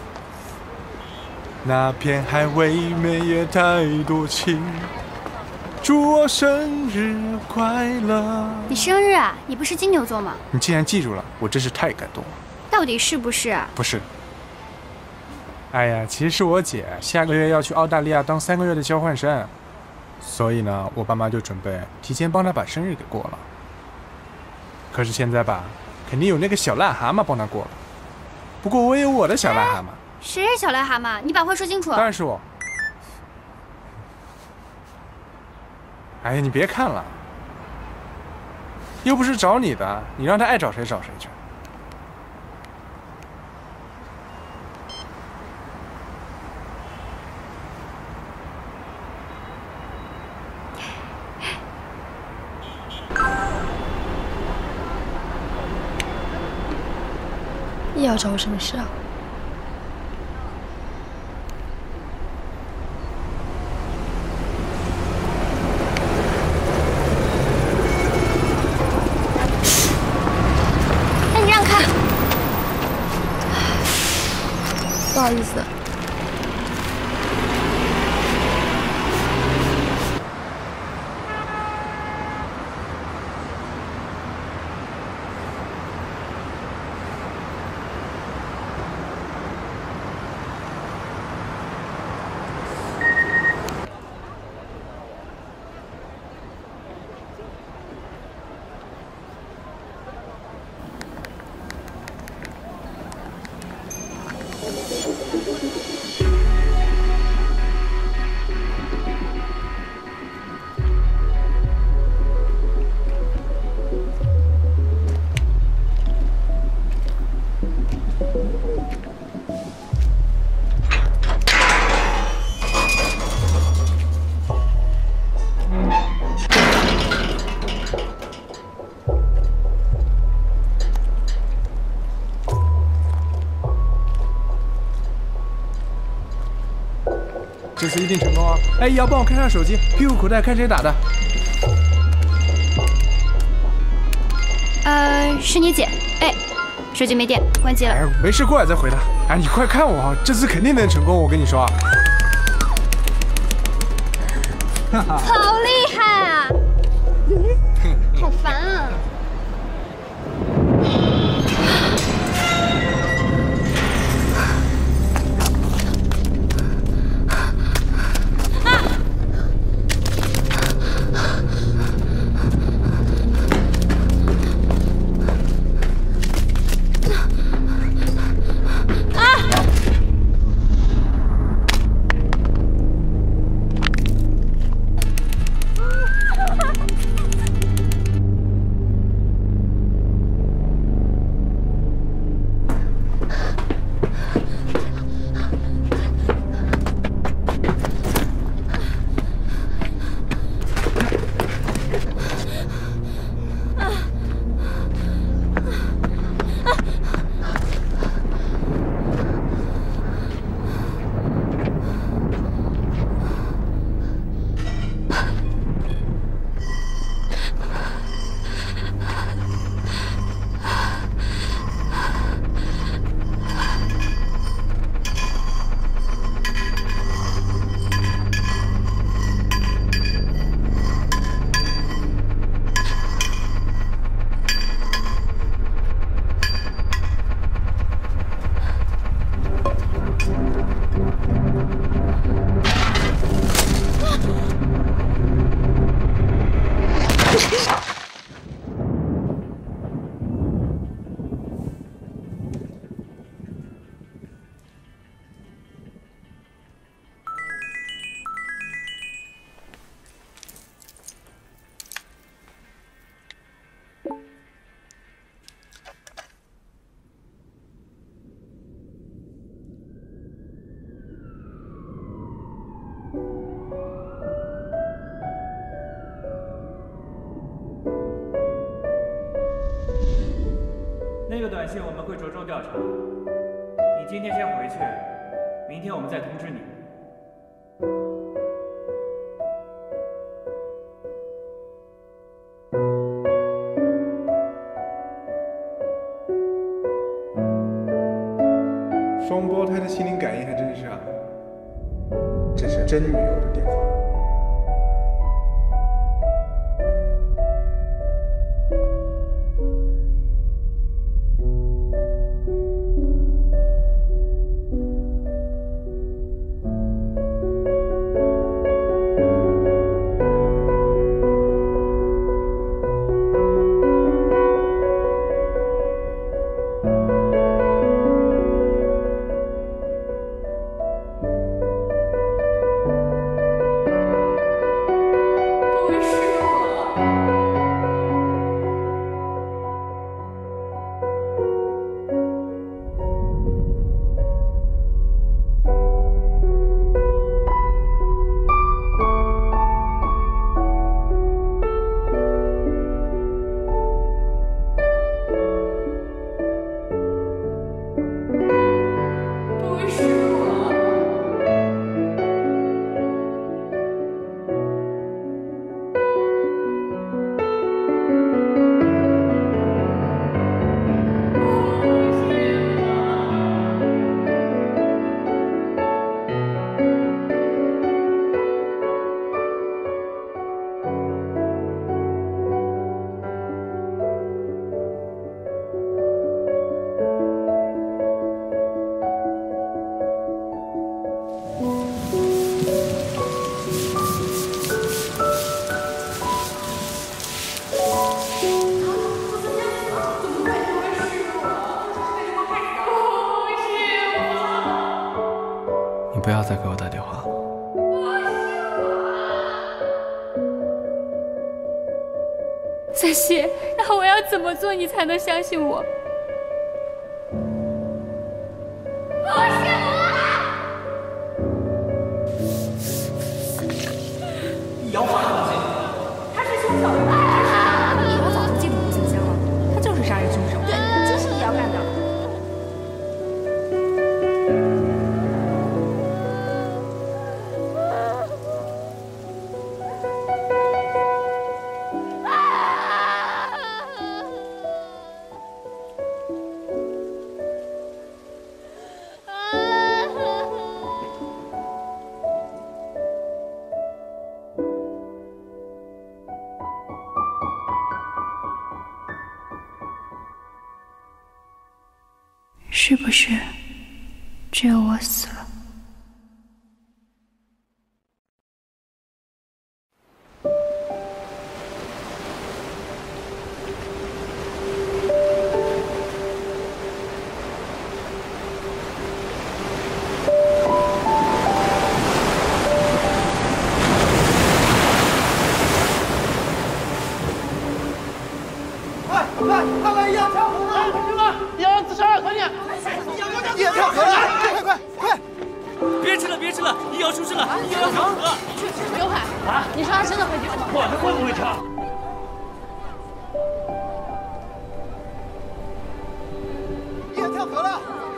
那片海未免也太多情。祝我生日快乐！ 你生日啊？你不是金牛座吗？ 你竟然记住了，我真是太感动了。 到底是不是啊？ 不是。哎呀，其实是我姐下个月要去澳大利亚当三个月的交换生。所以呢，我爸妈就准备提前帮他把生日给过了。可是现在吧，肯定有那个小癞蛤蟆帮他过了。不过我也有我的小癞蛤蟆。 谁是小癞蛤蟆？你把话说清楚。 当然是我。哎呀，你别看了，又不是找你的，你让他爱找谁找谁去。 叶瑶找我什么事啊？ 哎，你让开！ 不好意思。 这次一定成功啊！哎，瑶，帮我看看手机，屁股口袋看谁打的。 呃，是你姐。哎，手机没电，关机了。 哎，没事，过会再回的。哎，你快看我啊，这次肯定能成功，我跟你说啊。 好厉害啊！好烦啊！ 那个短信我们会着重调查，你今天先回去，明天我们再通知你。 双胞胎的心灵感应还真是啊，这是真女友的电话。 不要再给我打电话了。 三喜，那我要怎么做你才能相信我？不是我！ 易遥发什么信？ 他是凶手！易遥早就记住顾森湘了，他就是杀人凶手。对，就是易遥干的。 是不是只有我死了？ 快快快快！易遥跳河了！快去吧！易遥自杀了，快点！易遥跳河了！快快快！ 别吃了，别吃了！易遥出事了！易遥要跳河！ 刘海啊，你说他真的会跳吗？ 管他会不会跳！ 易遥跳河了！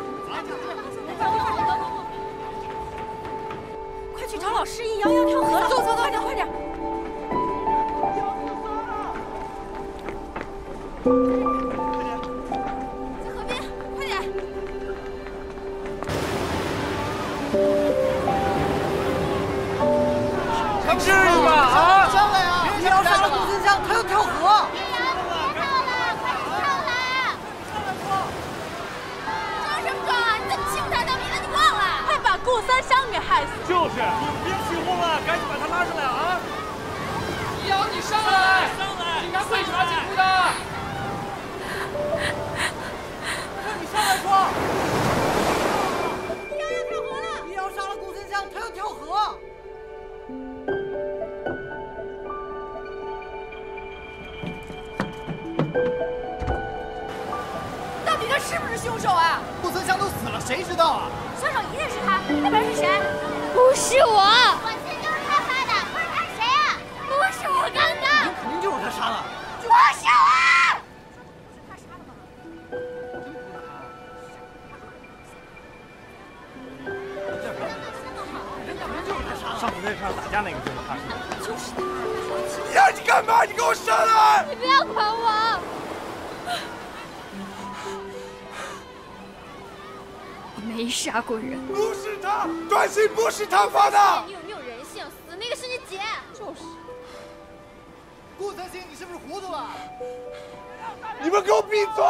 快去找老师！易遥要跳河了！走走走，快点快点！ 在河边，快点！ 至于吗？啊！上来啊！易遥杀了顾森湘，他要跳河！ 别跳了，快上来！装什么装啊？你怎么欺负他当兵的？你忘了？ 还把顾三湘给害死！ 就是，别起哄了，赶紧把他拉上来啊！ 易遥，你上来！ 上来！ 警察会查清楚的。 让你上来说！ 易遥要跳河了！ 易遥杀了顾森湘，他要跳河！ 到底他是不是凶手啊？ 顾森湘都死了，谁知道啊？ 凶手一定是他，那边是谁？ 不是我！ 我钱就是他发的，不然他是谁啊？ 不是我干的！ 肯定就是他杀的。 不是我！ 上次在车上打架那个就是他， 就是他！ 易遥，你干嘛？你给我上来！ 你不要管我！我没杀过人。 不是他，短信不是他发的。 你有没有人性？死那个是你姐。 就是。 顾三星，你是不是糊涂了？你们给我闭嘴！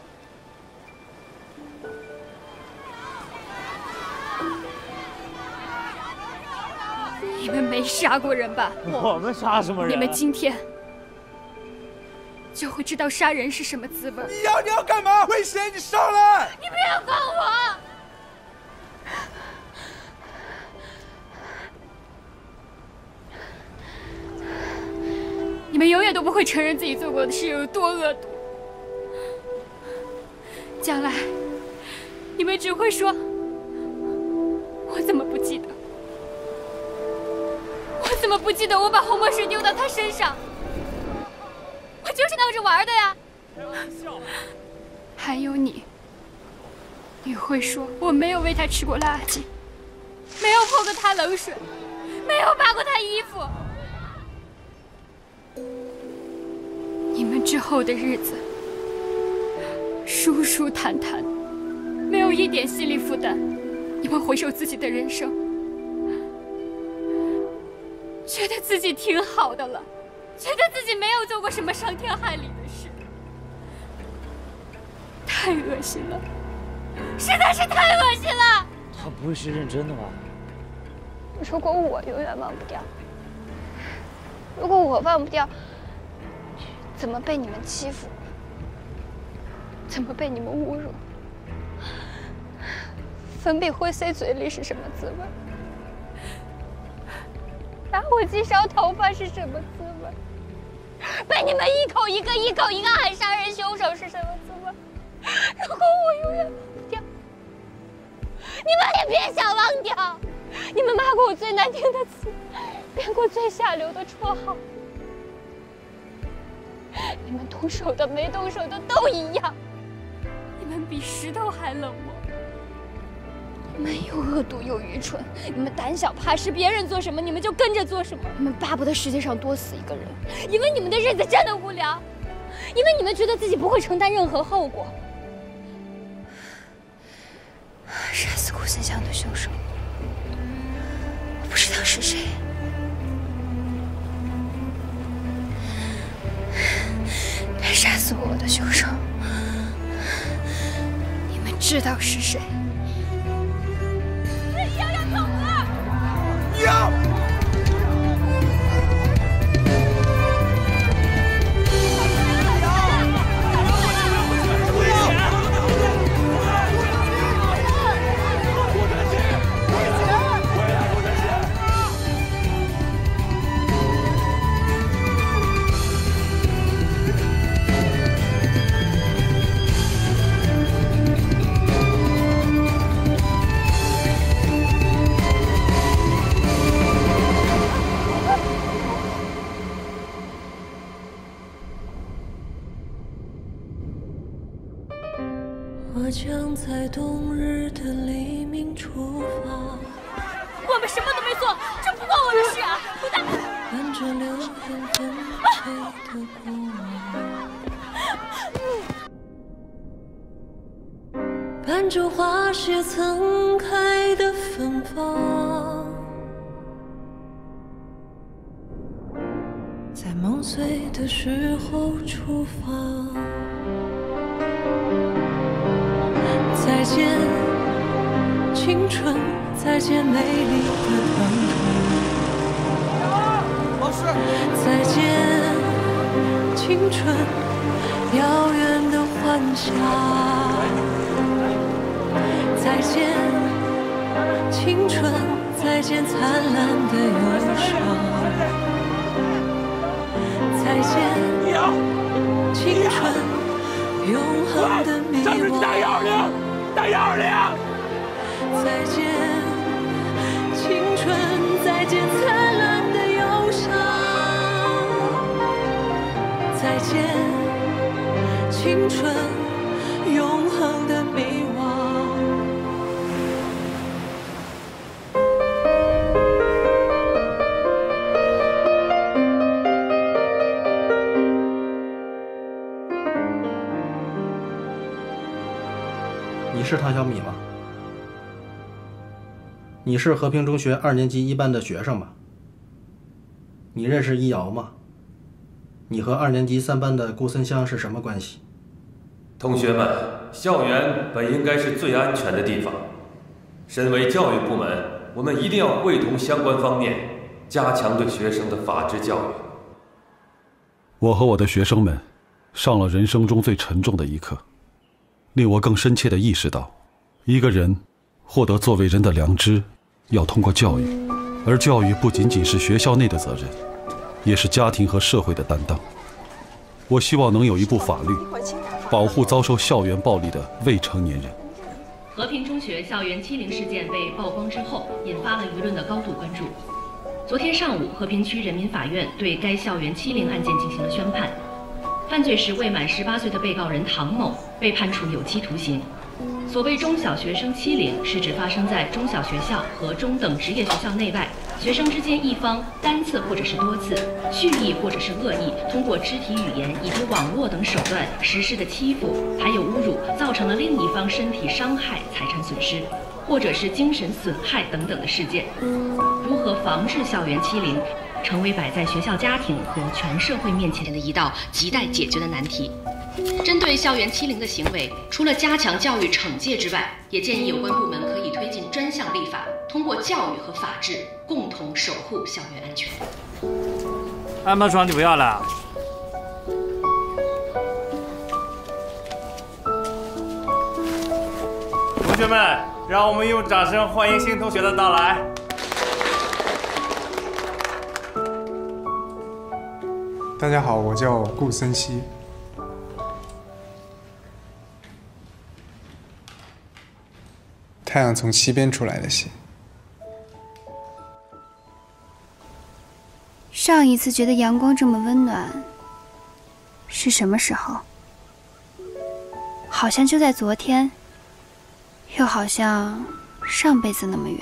你们没杀过人吧？ 我们杀什么人？ 你们今天就会知道杀人是什么滋味。 易遥，你要干嘛？为谁？你上来！ 你不要管我！你们永远都不会承认自己做过的事有多恶毒。将来，你们只会说：“我怎么不记得？ 我怎么不记得我把红墨水丢到他身上？我就是闹着玩的呀！ 开玩笑。 还有你，你会说我没有喂他吃过垃圾，没有泼过他冷水，没有扒过他衣服。你们之后的日子，舒舒坦坦，没有一点心理负担，你们回首自己的人生。 觉得自己挺好的了，觉得自己没有做过什么伤天害理的事，太恶心了，实在是太恶心了。 他不会是认真的吧？ 如果我永远忘不掉，如果我忘不掉，怎么被你们欺负，怎么被你们侮辱， 粉笔灰塞嘴里是什么滋味？打火机烧头发是什么滋味？被你们一口一个、一口一个喊杀人凶手是什么滋味？如果我永远忘不掉，你们也别想忘掉。你们骂过我最难听的词，编过最下流的绰号，你们动手的、没动手的都一样。你们比石头还冷漠。你们又恶毒又愚蠢，你们胆小怕事，别人做什么你们就跟着做什么。你们巴不得世界上多死一个人，因为你们的日子真的无聊，因为你们觉得自己不会承担任何后果。杀死顾森湘的凶手，我不知道是谁。但杀死我的凶手，你们知道是谁？要要走了！要！ 我将在冬日的黎明出发。 我们什么都没做，这不关我的事啊！滚蛋！ 伴着流言纷飞的过往，伴着花谢曾开的芬芳，在梦碎的时候出发。再见，青春，再见美丽的疼痛。老师，再见，青春，遥远的幻想。再见，青春，再见灿烂的忧伤。再见，青春，永恒的迷惘。打幺二零！再见，青春，再见灿烂的忧伤。再见，青春，永恒的迷惘。 你是唐小米吗？你是和平中学二年级一班的学生吗？你认识易遥吗？你和二年级三班的顾森湘是什么关系？ 同学们，校园本应该是最安全的地方。身为教育部门，我们一定要会同相关方面，加强对学生的法治教育。 我和我的学生们上了人生中最沉重的一课。令我更深切地意识到，一个人获得作为人的良知，要通过教育，而教育不仅仅是学校内的责任，也是家庭和社会的担当。我希望能有一部法律，保护遭受校园暴力的未成年人。 和平中学校园欺凌事件被曝光之后，引发了舆论的高度关注。昨天上午，和平区人民法院对该校园欺凌案件进行了宣判。犯罪时未满十八岁的被告人唐某被判处有期徒刑。所谓中小学生欺凌，是指发生在中小学校和中等职业学校内外，学生之间一方单次或者是多次，蓄意或者是恶意，通过肢体语言以及网络等手段实施的欺负，还有侮辱，造成了另一方身体伤害、财产损失，或者是精神损害等等的事件。如何防治校园欺凌，成为摆在学校家庭和全社会面前的一道亟待解决的难题。针对校园欺凌的行为，除了加强教育惩戒之外，也建议有关部门可以推进专项立法，通过教育和法治共同守护校园安全。 安排床你不要了？同学们， 让我们用掌声欢迎新同学的到来。 大家好，我叫顾森西。太阳从西边出来的戏。 上一次觉得阳光这么温暖，是什么时候？好像就在昨天，又好像上辈子那么远。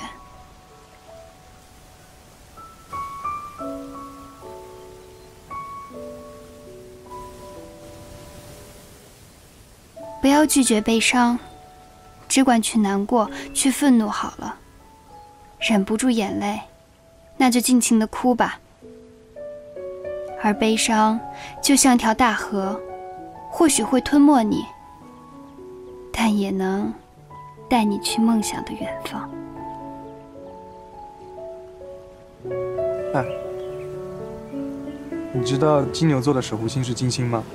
不要拒绝悲伤，只管去难过，去愤怒好了。忍不住眼泪，那就尽情的哭吧。而悲伤就像条大河，或许会吞没你，但也能带你去梦想的远方。 哎，你知道金牛座的守护星是金星吗？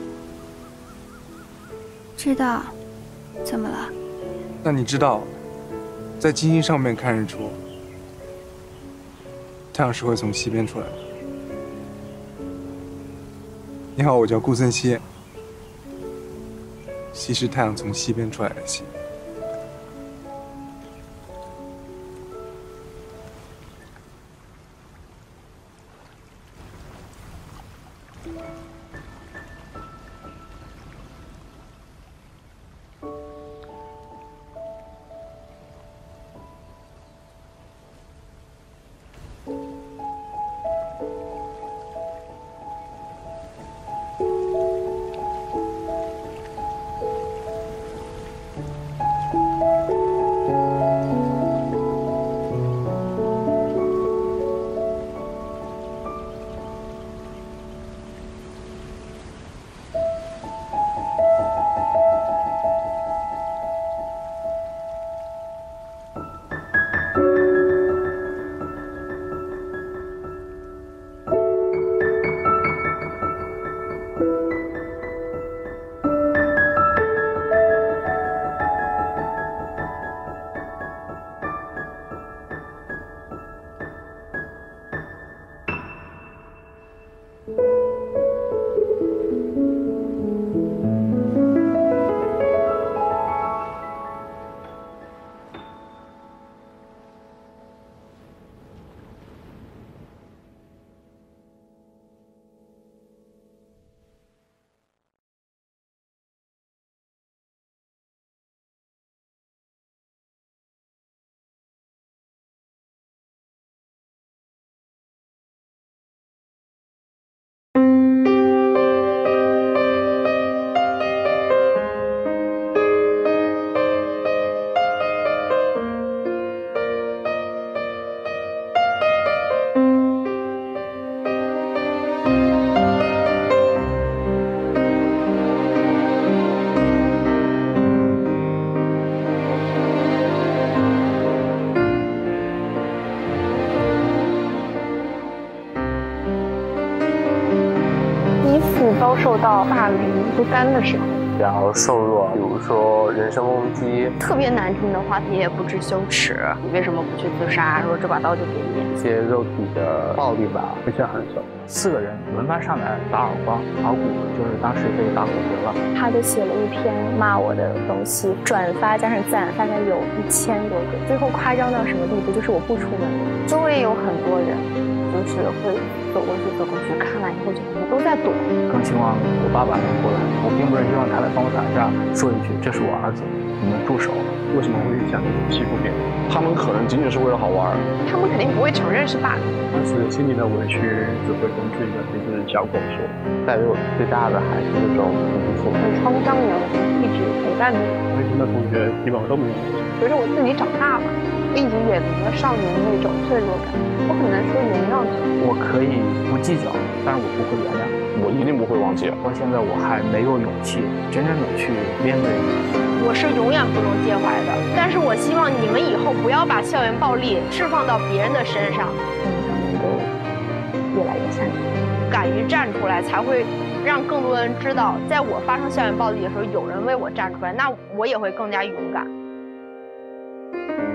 知道，怎么了？ 那你知道，在金星上面看日出，太阳是会从西边出来的。你好，我叫顾森西。西是太阳从西边出来的西。 遭受到霸凌不甘的时候， 然后瘦弱，比如说人身攻击， 特别难听的话，你也不知羞耻，你为什么不去自杀？说这把刀就给你。 一些肉体的暴力吧，非常很少。四个人轮番上来打耳光、打鼓，就是当时被打骨折了。 他就写了一篇骂我的东西，转发加上赞大概有一千多个，最后夸张到什么地步？就是我不出门，周围有很多人，就是会走过去走过去，看完以后就都在躲。 更希望我爸爸能过来，我并不是希望他在帮我打架，说一句这是我儿子，你们住手。为什么会这样欺负别人？他们可能仅仅是为了好玩， 他们肯定不会承认是霸凌， 但是心里的委屈只会根据一个就是小狗说。带给我最大的还是这种不服， 很创伤一样的一直陪伴你。 微信的同学基本上都没有。 随着我自己长大了，我已经远离了少年的那种脆弱感，我很难说原谅他。 我可以不计较，但是我不会原谅，我一定不会忘记。到现在我还没有勇气真正的去面对你。 我是永远不能介怀的，但是我希望你们以后不要把校园暴力释放到别人的身上，能够越来越善良，敢于站出来，才会让更多人知道，在我发生校园暴力的时候，有人为我站出来，那我也会更加勇敢。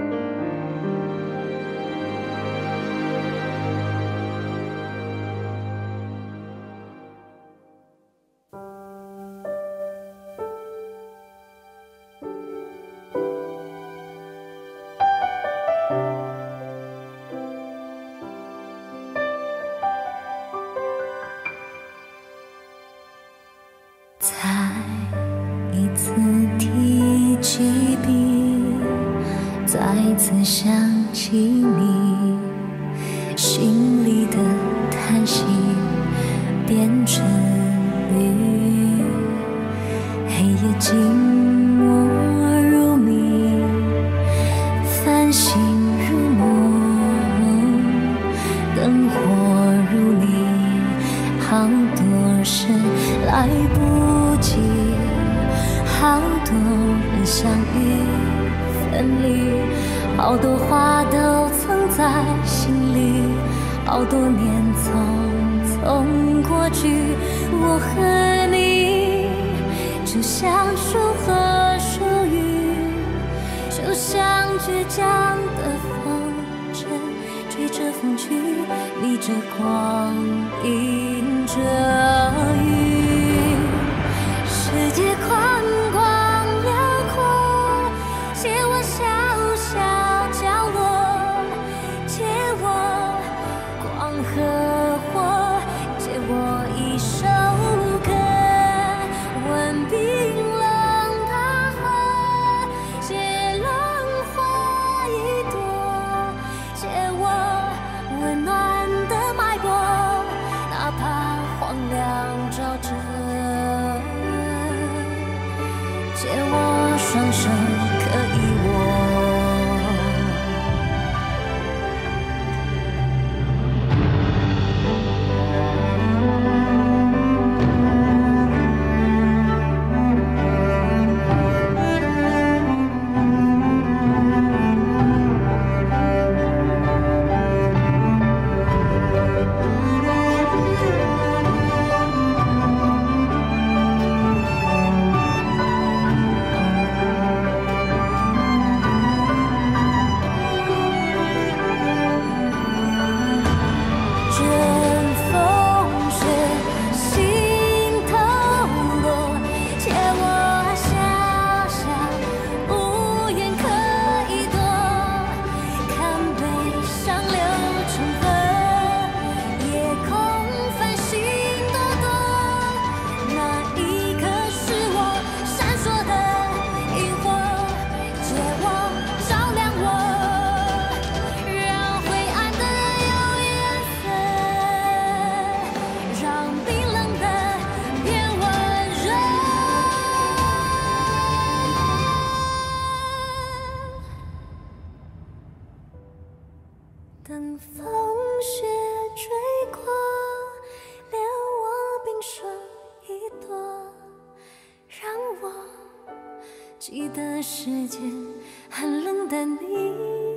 再次想起你，心里的叹息变成雨，黑夜静默如谜，繁星如梦，灯火如你，好多事来不及，好多人相遇分离，好多话都藏在心里，好多年匆匆过去，我和你就像树和树语，就像倔强的风筝，追着风去，逆着光，迎着雨。世界宽广辽阔，借我小小角落，借我光和火，借我一首歌，吻冰冷的河，借浪花一朵，借我温暖的脉搏，哪怕荒凉照着，借我双手可以握。等风雪追过，留我冰霜一朵，让我记得世间寒冷的你。